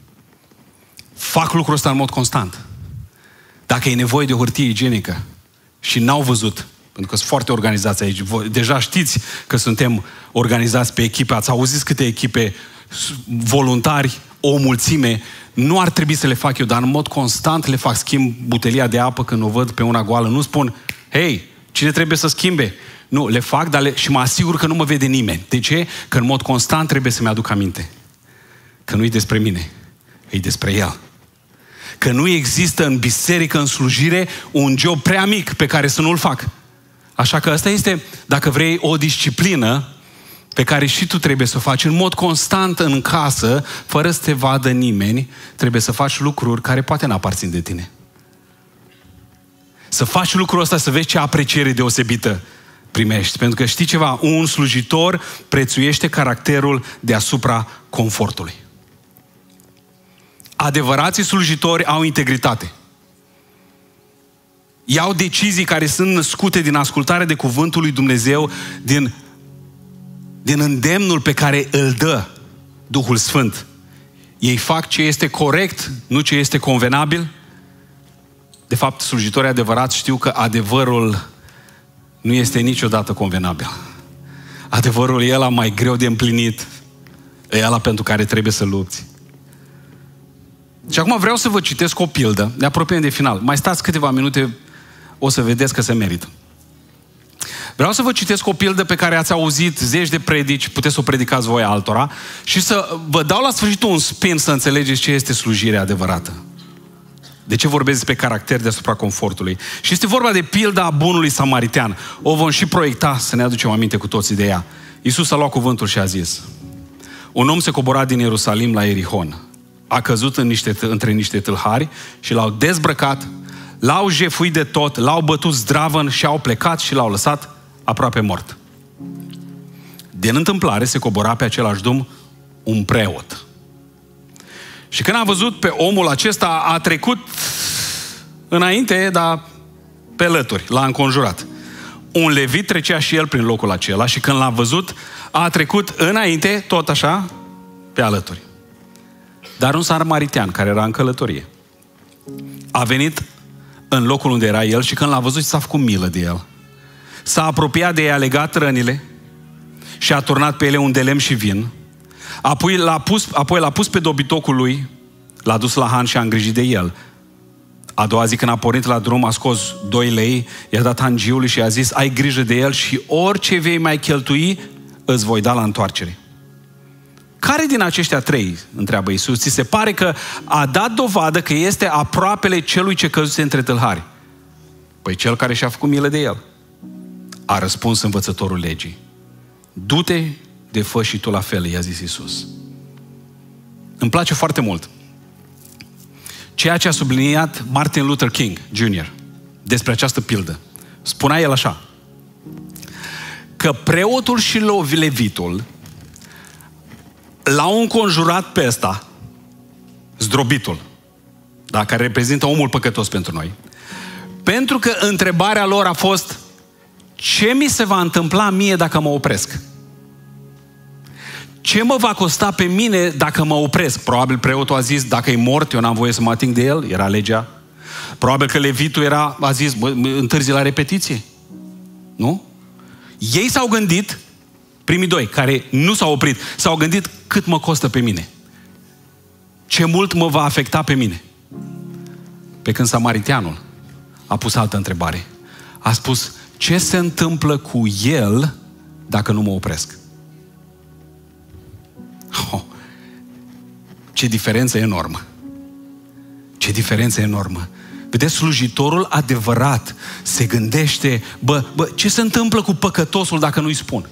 Fac lucrul ăsta în mod constant. Dacă e nevoie de o hârtie igienică și n-au văzut, pentru că sunt foarte organizați aici, deja știți că suntem organizați pe echipe, ați auzit câte echipe, voluntari, o mulțime, nu ar trebui să le fac eu, dar în mod constant le fac. Schimb butelia de apă când o văd pe una goală, nu spun, hei, cine trebuie să schimbe? Nu, le fac, dar le, și mă asigur că nu mă vede nimeni. De ce? Că în mod constant trebuie să-mi aduc aminte că nu e despre mine, e despre El. Că nu există în biserică, în slujire, un job prea mic pe care să nu-l fac. Așa că asta este, dacă vrei, o disciplină pe care și tu trebuie să o faci în mod constant în casă, fără să te vadă nimeni. Trebuie să faci lucruri care poate n-aparțin de tine. Să faci lucrul ăsta, să vezi ce apreciere deosebită primești. Pentru că știi ceva, un slujitor prețuiește caracterul deasupra confortului. Adevărații slujitori au integritate. Iau decizii care sunt născute din ascultare de cuvântul lui Dumnezeu, din din îndemnul pe care îl dă Duhul Sfânt, ei fac ce este corect, nu ce este convenabil. De fapt, slujitorii adevărați știu că adevărul nu este niciodată convenabil. Adevărul e ăla mai greu de împlinit, e ăla pentru care trebuie să lupți. Și acum vreau să vă citesc o pildă, ne apropiem de final. Mai stați câteva minute, o să vedeți că se merită. Vreau să vă citesc o pildă pe care ați auzit zeci de predici, puteți să o predicați voi altora, și să vă dau la sfârșit un spin să înțelegeți ce este slujirea adevărată. De ce vorbesc despre caracter deasupra confortului? Și este vorba de pilda bunului samaritean. O vom și proiecta, să ne aducem aminte cu toții de ea. Iisus a luat cuvântul și a zis: un om se cobora din Ierusalim la Ierihon. A căzut în niște, între niște tâlhari și l-au dezbrăcat, l-au jefuit de tot, l-au bătut zdravăn și au plecat și l-au lăsat aproape mort. Din întâmplare se cobora pe același drum un preot. Și când a văzut pe omul acesta, a trecut înainte, dar pe lături, l-a înconjurat. Un levit trecea și el prin locul acela și când l-a văzut, a trecut înainte, tot așa, pe alături. Dar un samaritean care era în călătorie a venit în locul unde era el și când l-a văzut s-a făcut milă de el. S-a apropiat de ei, a legat rănile și a turnat pe ele un de lemn și vin. Apoi l-a pus, apoi l-a pus pe dobitocul lui, l-a dus la han și a îngrijit de el. A doua zi când a pornit la drum, a scos doi lei, i-a dat hangiului și a zis: ai grijă de el și orice vei mai cheltui, îți voi da la întoarcere. Care din aceștia trei, întreabă Iisus, ți se pare că a dat dovadă că este aproapele celui ce căzuse între tâlhari? Păi cel care și-a făcut milă de el. A răspuns învățătorul legii. Du-te de fă și tu la fel, i-a zis Iisus. Îmi place foarte mult ceea ce a subliniat Martin Luther King junior despre această pildă. Spunea el așa: că preotul și levitul l-au înconjurat pe ăsta, zdrobitul, da, care reprezintă omul păcătos pentru noi, pentru că întrebarea lor a fost: ce mi se va întâmpla mie dacă mă opresc? Ce mă va costa pe mine dacă mă opresc? Probabil preotul a zis: dacă e mort, eu n-am voie să mă ating de el, era legea. Probabil că levitul era, a zis: bă, întârzi la repetiție. Nu? Ei s-au gândit, primii doi, care nu s-au oprit, s-au gândit: cât mă costă pe mine? Ce mult mă va afecta pe mine? Pe când samariteanul a pus altă întrebare. A spus: ce se întâmplă cu el dacă nu mă opresc? Oh, ce diferență enormă! Ce diferență enormă! Vedeți, slujitorul adevărat se gândește: bă, bă, ce se întâmplă cu păcătosul dacă nu-i spun?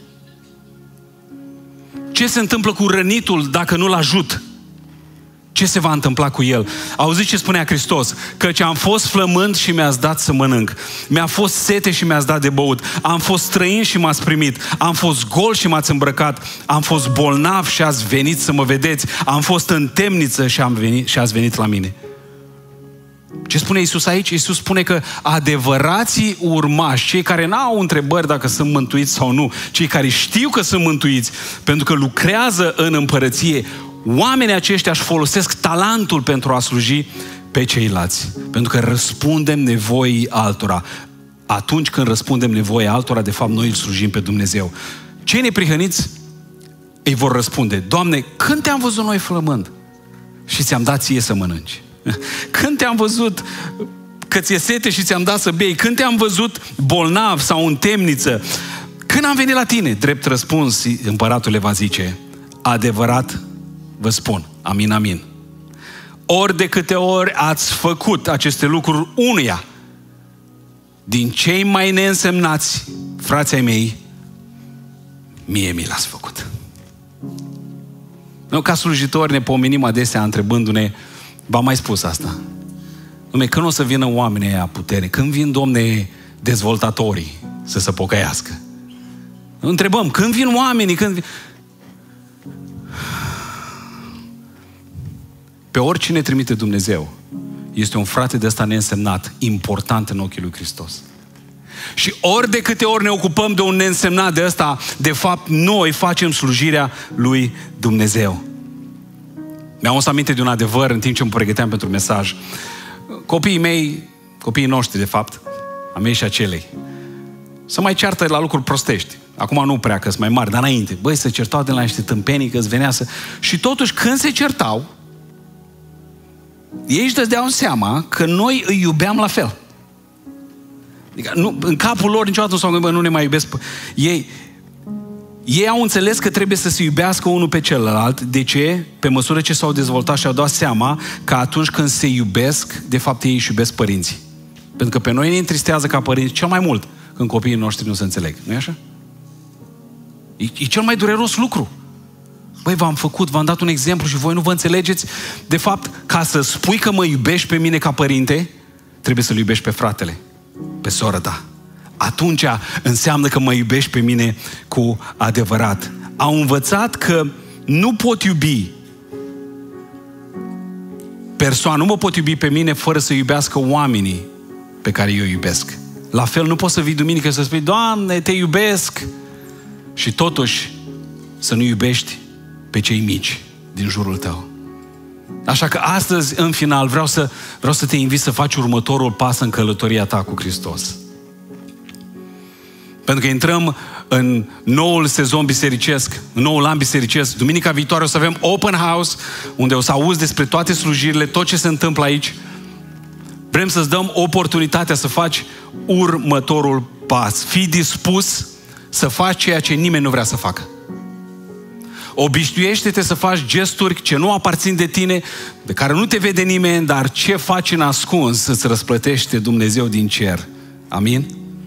Ce se întâmplă cu rănitul dacă nu-l ajut? Ce se va întâmpla cu el? Auziți ce spunea Hristos? Căci am fost flămând și mi-ați dat să mănânc. Mi-a fost sete și mi-ați dat de băut. Am fost străin și m-ați primit. Am fost gol și m-ați îmbrăcat. Am fost bolnav și ați venit să mă vedeți. Am fost în temniță și, am venit, și ați venit la mine. Ce spune Iisus aici? Iisus spune că adevărații urmași, cei care n-au întrebări dacă sunt mântuiți sau nu, cei care știu că sunt mântuiți pentru că lucrează în împărăție, oamenii aceștia își folosesc talentul pentru a sluji pe ceilalți. Pentru că răspundem nevoii altora. Atunci când răspundem nevoii altora, de fapt noi îl slujim pe Dumnezeu. Cei neprihăniți îi vor răspunde: Doamne, când te-am văzut noi flămând și ți-am dat ție să mănânci? Când te-am văzut că ți-e sete și ți-am dat să bei? Când te-am văzut bolnav sau în temniță? Când am venit la tine? Drept răspuns, împăratul le va zice: adevărat vă spun, amin, amin, ori de câte ori ați făcut aceste lucruri unuia din cei mai neînsemnați frații ai mei, mie mi l-ați făcut. Noi ca slujitori ne pomenim adesea întrebându-ne: v-am mai spus asta, Dom'le, când o să vină oamenii aia putere? Când vin, Domne, dezvoltatorii să se pocăiască? Întrebăm, când vin oamenii? Când vin... Pe oricine trimite Dumnezeu, este un frate de ăsta neînsemnat, important în ochii lui Hristos. Și ori de câte ori ne ocupăm de un neînsemnat de ăsta, de fapt noi facem slujirea lui Dumnezeu. Mi-am adus aminte de un adevăr în timp ce mă pregăteam pentru mesaj. Copiii mei, copiii noștri de fapt, a mei și a celei, să mai ceartă la lucruri prostești. Acum nu prea, că sunt mai mari, dar înainte. Băi, se certau de la niște tâmpenii, că îți venea să... Și totuși, când se certau, ei își dădeau seama că noi îi iubeam la fel. Adică, nu, în capul lor niciodată nu s-au gândit, bă, nu ne mai iubesc. Ei, ei au înțeles că trebuie să se iubească unul pe celălalt. De ce? Pe măsură ce s-au dezvoltat și au dat seama că atunci când se iubesc, de fapt ei își iubesc părinții. Pentru că pe noi ne întristează ca părinți cel mai mult când copiii noștri nu se înțeleg. Nu-i așa? E, e cel mai dureros lucru. Băi, v-am făcut, v-am dat un exemplu și voi nu vă înțelegeți. De fapt, ca să spui că mă iubești pe mine ca părinte, trebuie să-l iubești pe fratele, pe soră ta. Atunci înseamnă că mă iubești pe mine cu adevărat. Au învățat că nu pot iubi persoană, nu mă pot iubi pe mine fără să iubească oamenii pe care eu iubesc. La fel, nu poți să vii duminică și să spui, Doamne, te iubesc, și totuși să nu iubești pe cei mici din jurul tău. Așa că astăzi, în final, vreau să, vreau să te invit să faci următorul pas în călătoria ta cu Hristos. Pentru că intrăm în noul sezon bisericesc, în noul an bisericesc. Duminica viitoare o să avem open house, unde o să auzi despre toate slujirile, tot ce se întâmplă aici. Vrem să-ți dăm oportunitatea să faci următorul pas. Fii dispus să faci ceea ce nimeni nu vrea să facă. Obișnuiește-te să faci gesturi ce nu aparțin de tine, de care nu te vede nimeni, dar ce faci în ascuns îți răsplătește Dumnezeu din cer. Amin?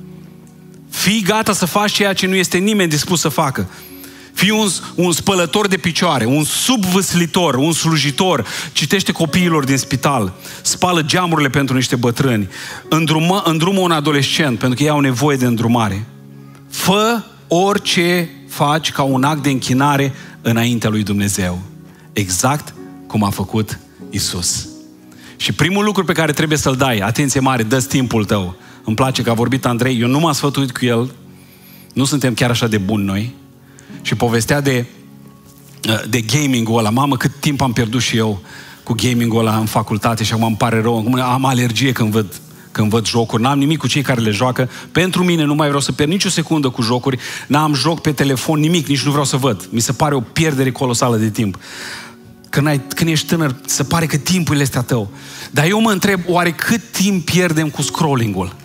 Fii gata să faci ceea ce nu este nimeni dispus să facă. Fii un, un spălător de picioare, un subvâslitor, un slujitor. Citește copiilor din spital, spală geamurile pentru niște bătrâni, îndrumă, îndrumă un adolescent pentru că ei au nevoie de îndrumare. Fă orice faci ca un act de închinare înaintea lui Dumnezeu. Exact cum a făcut Isus. Și primul lucru pe care trebuie să-l dai, atenție mare, dă-ți timpul tău. Îmi place că a vorbit Andrei, eu nu m-am sfătuit cu el, nu suntem chiar așa de buni noi. Și povestea de, de gaming-ul ăla. Mamă, cât timp am pierdut și eu cu gaming-ul ăla în facultate și acum îmi pare rău. Am alergie când văd, când văd jocuri. N-am nimic cu cei care le joacă. Pentru mine nu mai vreau să pierd nicio secundă cu jocuri. N-am joc pe telefon, nimic, nici nu vreau să văd. Mi se pare o pierdere colosală de timp. Când, ai, când ești tânăr, se pare că timpul este a tău. Dar eu mă întreb, oare cât timp pierdem cu scrolling-ul?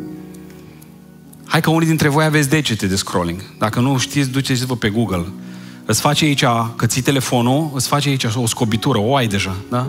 Hai că unii dintre voi aveți degete de scrolling. Dacă nu știți, duceți-vă pe Google. Îți face aici, că ții telefonul, îți face aici o scobitură, o ai deja, da?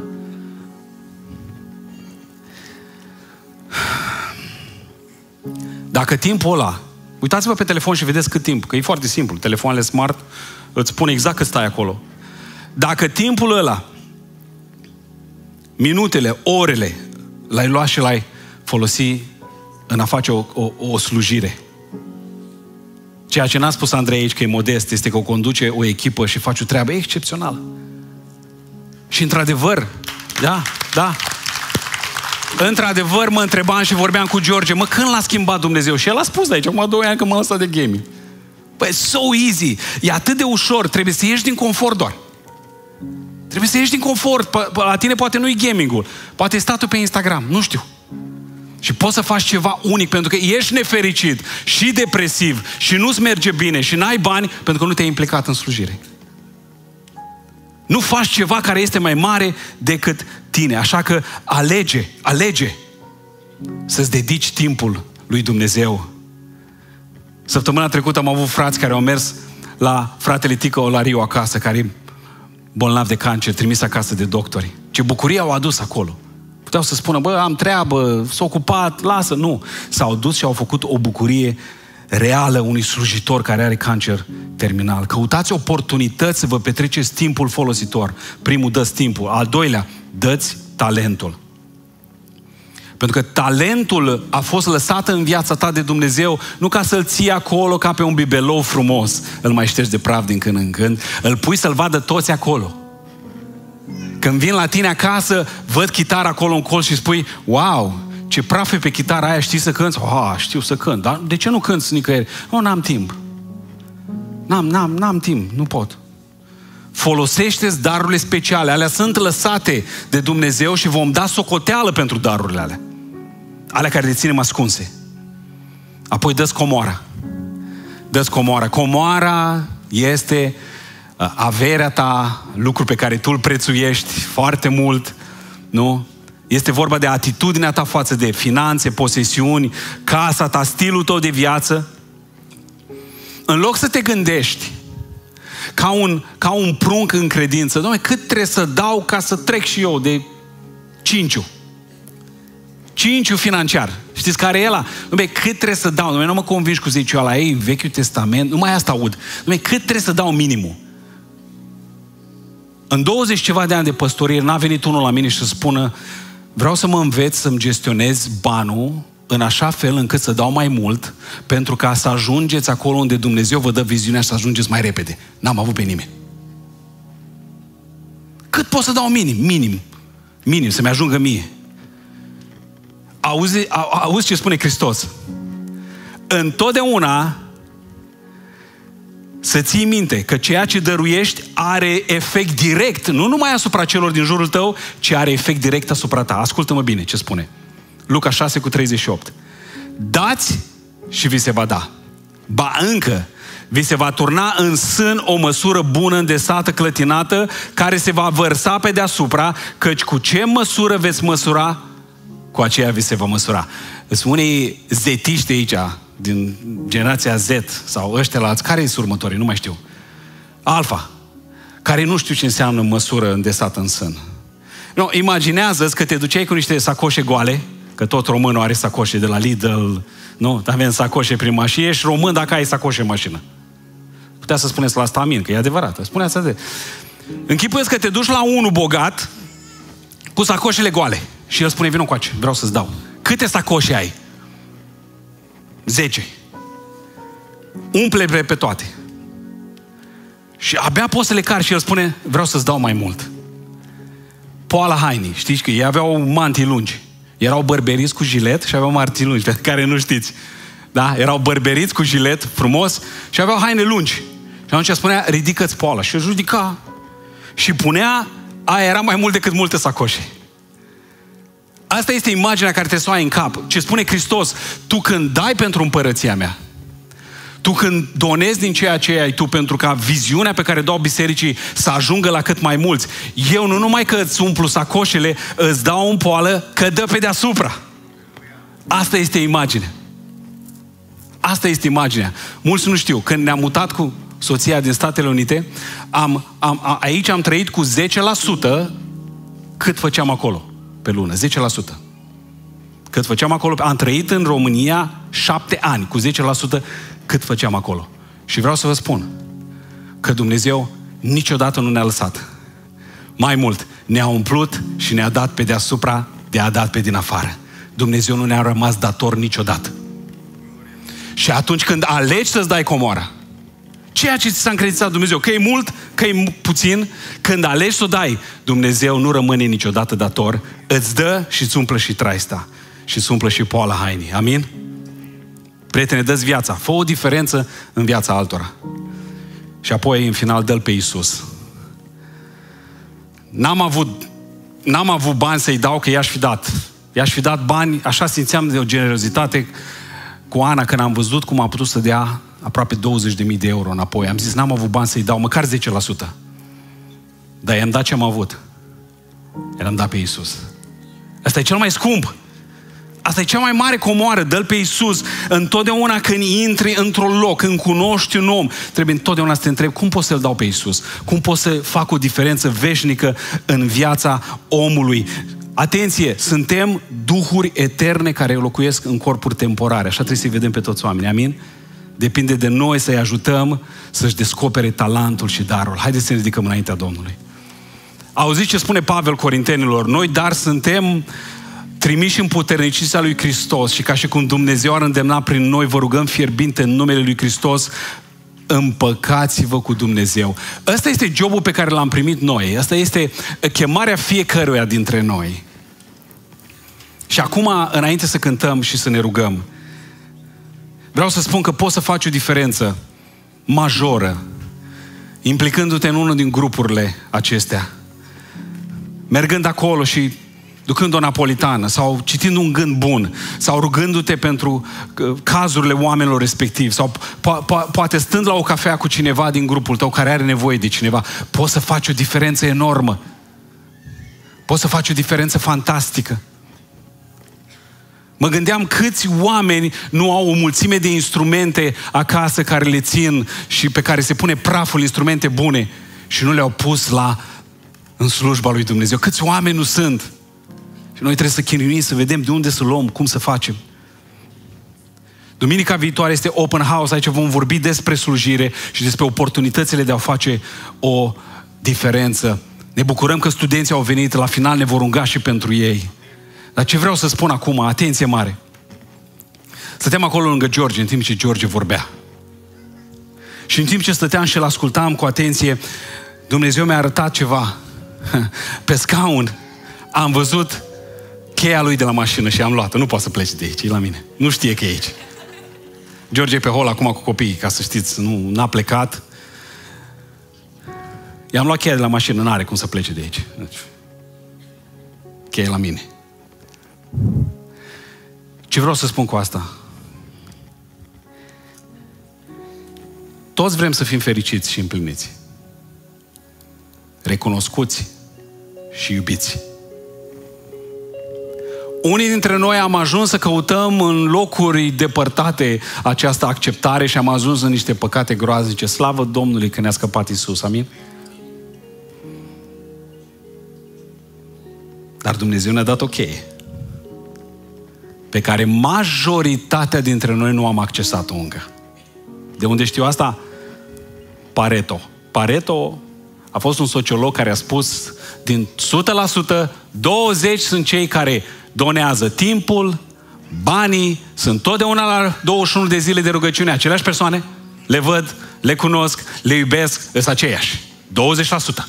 Dacă timpul ăla, uitați-vă pe telefon și vedeți cât timp, că e foarte simplu. Telefoanele smart îți spune exact cât stai acolo. Dacă timpul ăla, minutele, orele, l-ai luat și l-ai folosi în a face o, o, o slujire. Ceea ce n-a spus Andrei aici că e modest, este că o conduce o echipă și face o treabă excepțională. Și într-adevăr, da, da, într-adevăr mă întrebam și vorbeam cu George, mă, când l-a schimbat Dumnezeu? Și el a spus de aici, acum doi ani că m-a lăsat de gaming. Păi, so easy, e atât de ușor, trebuie să ieși din confort doar. Trebuie să ieși din confort, la tine poate nu-i gaming-ul, poate e statul pe Instagram, nu știu. Și poți să faci ceva unic, pentru că ești nefericit și depresiv și nu-ți merge bine și n-ai bani pentru că nu te-ai implicat în slujire. Nu faci ceva care este mai mare decât tine. Așa că alege, alege să-ți dedici timpul lui Dumnezeu. Săptămâna trecută am avut frați care au mers la fratele Tică Olariu acasă, care e bolnav de cancer, trimis acasă de doctori. Ce bucurie au adus acolo. Puteau să spună, bă, am treabă, s-a ocupat, lasă. Nu. S-au dus și au făcut o bucurie reală unui slujitor care are cancer terminal. Căutați oportunități să vă petreceți timpul folositor. Primul, dă-ți timpul. Al doilea, dă-ți talentul. Pentru că talentul a fost lăsat în viața ta de Dumnezeu nu ca să-l ții acolo ca pe un bibelou frumos, îl mai ștergi de praf din când în când, îl pui să-l vadă toți acolo. Când vin la tine acasă, văd chitara acolo în colț și spui, wow, ce praf e pe chitara aia, știi să cânți? Ah, știu să cânt, dar de ce nu cânți nicăieri? Nu, n-am timp. N-am, n-am, n-am timp, nu pot. Folosește-ți darurile speciale, alea sunt lăsate de Dumnezeu și vom da socoteală pentru darurile alea. Alea care le ținem ascunse. Apoi dă-ți comoara. Dă-ți comoara. Comoara este averea ta, lucru pe care tu îl prețuiești foarte mult, nu? Este vorba de atitudinea ta față de finanțe, posesiuni, casa ta, stilul tău de viață. În loc să te gândești ca un, ca un prunc în credință, Doamne, cât trebuie să dau ca să trec și eu de cinciu? Cinciu financiar. Știți care e ăla? Doamne, cât trebuie să dau? Doamne, nu mă convingi cu zeciul ăla, ei, Vechiul Testament, numai asta aud. Doamne, cât trebuie să dau minimul? În douăzeci ceva de ani de păstorie n-a venit unul la mine și să spună: vreau să mă înveț să-mi gestionez banul în așa fel încât să dau mai mult, pentru ca să ajungeți acolo unde Dumnezeu vă dă viziunea și să ajungeți mai repede. N-am avut pe nimeni. Cât pot să dau minim? Minim. Minim, să-mi ajungă mie. Auzi, auzi ce spune Hristos? Întotdeauna să ții minte că ceea ce dăruiești are efect direct, nu numai asupra celor din jurul tău, ci are efect direct asupra ta. Ascultă-mă bine ce spune. Luca șase cu treizeci și opt. Dați și vi se va da. Ba încă, vi se va turna în sân o măsură bună, îndesată, clătinată, care se va vărsa pe deasupra, căci cu ce măsură veți măsura, cu aceea vi se va măsura. Sunt unii zetiști aici, din generația Z, sau ăștia la alți. Care sunt următorii? Nu mai știu. Alfa. Care nu știu ce înseamnă măsură îndesată în sân. No, imaginează-ți că te duceai cu niște sacoșe goale, că tot românul are sacoșe de la Lidl, nu? Avem sacoșe prin mașină, ești român dacă ai sacoșe în mașină. Putea să spuneți la asta amin, că e adevărat. Spune asta de... Închipuiesc că te duci la unul bogat cu sacoșele goale și el spune: vino coace, vreau să-ți dau. Câte sacoșe ai? Zece. Umple pe toate. Și abia poți să le cari și el spune: vreau să-ți dau mai mult. Poala hainii. Știți că ei aveau mantii lungi. Erau bărberiți cu jilet și aveau martii lungi, pe care nu știți. Da? Erau bărberiți cu jilet frumos și aveau haine lungi. Și atunci spunea: ridică-ți poala. Și își ridica. Și punea, aia era mai mult decât multe sacoșe. Asta este imaginea care trebuie să o ai în cap. Ce spune Hristos: tu când dai pentru împărăția mea, tu când donezi din ceea ce ai tu pentru ca viziunea pe care dau bisericii să ajungă la cât mai mulți, eu nu numai că îți umplu sacoșele, îți dau în poală că dă pe deasupra. Asta este imaginea. Asta este imaginea. Mulți nu știu. Când ne-am mutat cu soția din Statele Unite, am, am, a, aici am trăit cu zece la sută cât făceam acolo pe lună. zece la sută. Cât făceam acolo. Am trăit în România șapte ani cu zece la sută cât făceam acolo. Și vreau să vă spun că Dumnezeu niciodată nu ne-a lăsat. Mai mult, ne-a umplut și ne-a dat pe deasupra de a dat pe din afară. Dumnezeu nu ne-a rămas dator niciodată. Și atunci când alegi să-ți dai comoara, ceea ce ți s-a încredințat Dumnezeu, că e mult, că e puțin, când alegi să o dai, Dumnezeu nu rămâne niciodată dator, îți dă și îți umplă și traista și îți umplă și poala hainii. Amin? Prietene, dă-ți viața. Fă o diferență în viața altora. Și apoi, în final, dă-L pe Iisus. N-am avut, n-am avut bani să-i dau, că i-aș fi dat. I-aș fi dat bani, așa simțeam de o generozitate cu Ana, când am văzut cum a putut să dea aproape douăzeci de mii de euro înapoi. Am zis: n-am avut bani să-i dau, măcar zece la sută. Dar i-am dat ce am avut. I-am dat pe Iisus. Asta e cel mai scump. Asta e cea mai mare comoară. Dă-L pe Iisus. Întotdeauna când intri într-un loc, când cunoști un om, trebuie întotdeauna să te întrebi: cum pot să-L dau pe Iisus? Cum pot să fac o diferență veșnică în viața omului? Atenție! Suntem duhuri eterne care locuiesc în corpuri temporare. Așa trebuie să-i vedem pe toți oamenii. Amin? Depinde de noi să-i ajutăm să-și descopere talentul și darul. Haideți să ne ridicăm înaintea Domnului. Auziți ce spune Pavel Corintenilor? Noi, dar, suntem trimiși în puterniciția lui Hristos și ca și cum Dumnezeu ar îndemna prin noi, vă rugăm fierbinte în numele lui Hristos, împăcați-vă cu Dumnezeu. Ăsta este jobul pe care l-am primit noi. Asta este chemarea fiecăruia dintre noi. Și acum, înainte să cântăm și să ne rugăm, vreau să spun că poți să faci o diferență majoră, implicându-te în unul din grupurile acestea, mergând acolo și ducând o napolitană, sau citind un gând bun, sau rugându-te pentru cazurile oamenilor respectivi, sau po- po- poate stând la o cafea cu cineva din grupul tău care are nevoie de cineva, poți să faci o diferență enormă. Poți să faci o diferență fantastică. Mă gândeam câți oameni nu au o mulțime de instrumente acasă care le țin și pe care se pune praful, instrumente bune, și nu le-au pus la în slujba lui Dumnezeu. Câți oameni nu sunt? Și noi trebuie să chinuim, să vedem de unde să luăm, cum să facem. Duminica viitoare este Open House, aici vom vorbi despre slujire și despre oportunitățile de a face o diferență. Ne bucurăm că studenții au venit, la final ne vor ruga și pentru ei. Dar ce vreau să spun acum, atenție mare. Stăteam acolo lângă George, în timp ce George vorbea. Și în timp ce stăteam și îl ascultam cu atenție, Dumnezeu mi-a arătat ceva. Pe scaun am văzut cheia lui de la mașină și am luat-o. Nu poate să plece de aici, e la mine. Nu știe că e aici. George e pe hol acum cu copiii, ca să știți, nu n-a plecat. I-am luat cheia de la mașină, n-are cum să plece de aici. Deci, cheia e la mine. Ce vreau să spun cu asta? Toți vrem să fim fericiți și împliniți, recunoscuți și iubiți. Unii dintre noi am ajuns să căutăm în locuri depărtate această acceptare și am ajuns în niște păcate groaznice. Slavă Domnului că ne-a scăpat Iisus, amin? Dar Dumnezeu ne-a dat o cheie pe care majoritatea dintre noi nu am accesat-o încă. De unde știu asta? Pareto. Pareto a fost un sociolog care a spus din o sută la sută, douăzeci sunt cei care donează timpul, banii, sunt totdeauna la douăzeci și unu de zile de rugăciune aceleași persoane, le văd, le cunosc, le iubesc, sunt aceiași. douăzeci la sută.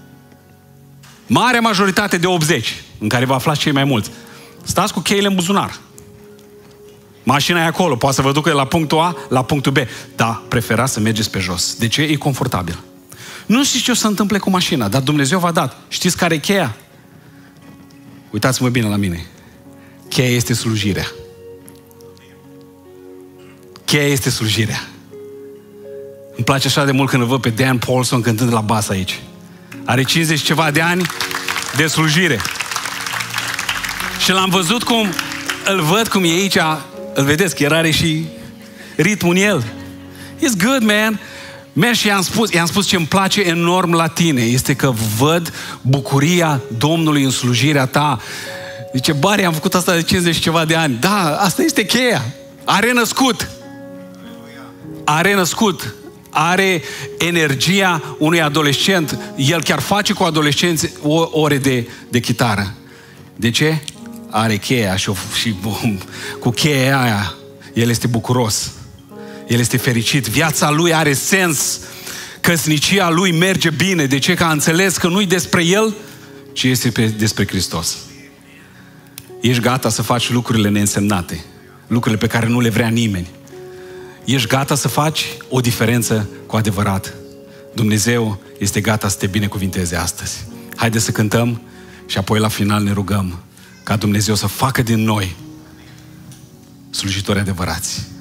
Marea majoritate de optzeci, în care vă aflați cei mai mulți, stați cu cheile în buzunar. Mașina e acolo, poate să vă ducă de la punctul A la punctul B. Da, preferați să mergeți pe jos. De ce? E confortabil. Nu știți ce o să întâmple cu mașina, dar Dumnezeu v-a dat. Știți care e cheia? Uitați-mă bine la mine. Cheia este slujirea. Cheia este slujirea. Îmi place așa de mult când îl văd pe Dan Paulson cântând la bas aici. Are cincizeci ceva de ani de slujire. Și l-am văzut cum, îl văd cum e aici, îl vedeți că el are și ritmul în el. It's good, man. Man, și i-am spus, i-am spus ce îmi place enorm la tine, este că văd bucuria Domnului în slujirea ta. Zice, Bari, am făcut asta de cincizeci ceva de ani. Da, asta este cheia. A renăscut. A renăscut. Are energia unui adolescent. El chiar face cu adolescenți o ore de, de chitară. De ce? Are cheia și, și cu cheia aia el este bucuros. El este fericit. Viața lui are sens. Căsnicia lui merge bine. De ce? Că a înțeles că nu-i despre el, ci este despre Hristos. Ești gata să faci lucrurile neînsemnate. Lucrurile pe care nu le vrea nimeni. Ești gata să faci o diferență cu adevărat. Dumnezeu este gata să te binecuvinteze astăzi. Haideți să cântăm și apoi la final ne rugăm ca Dumnezeu să facă din noi slujitori adevărați.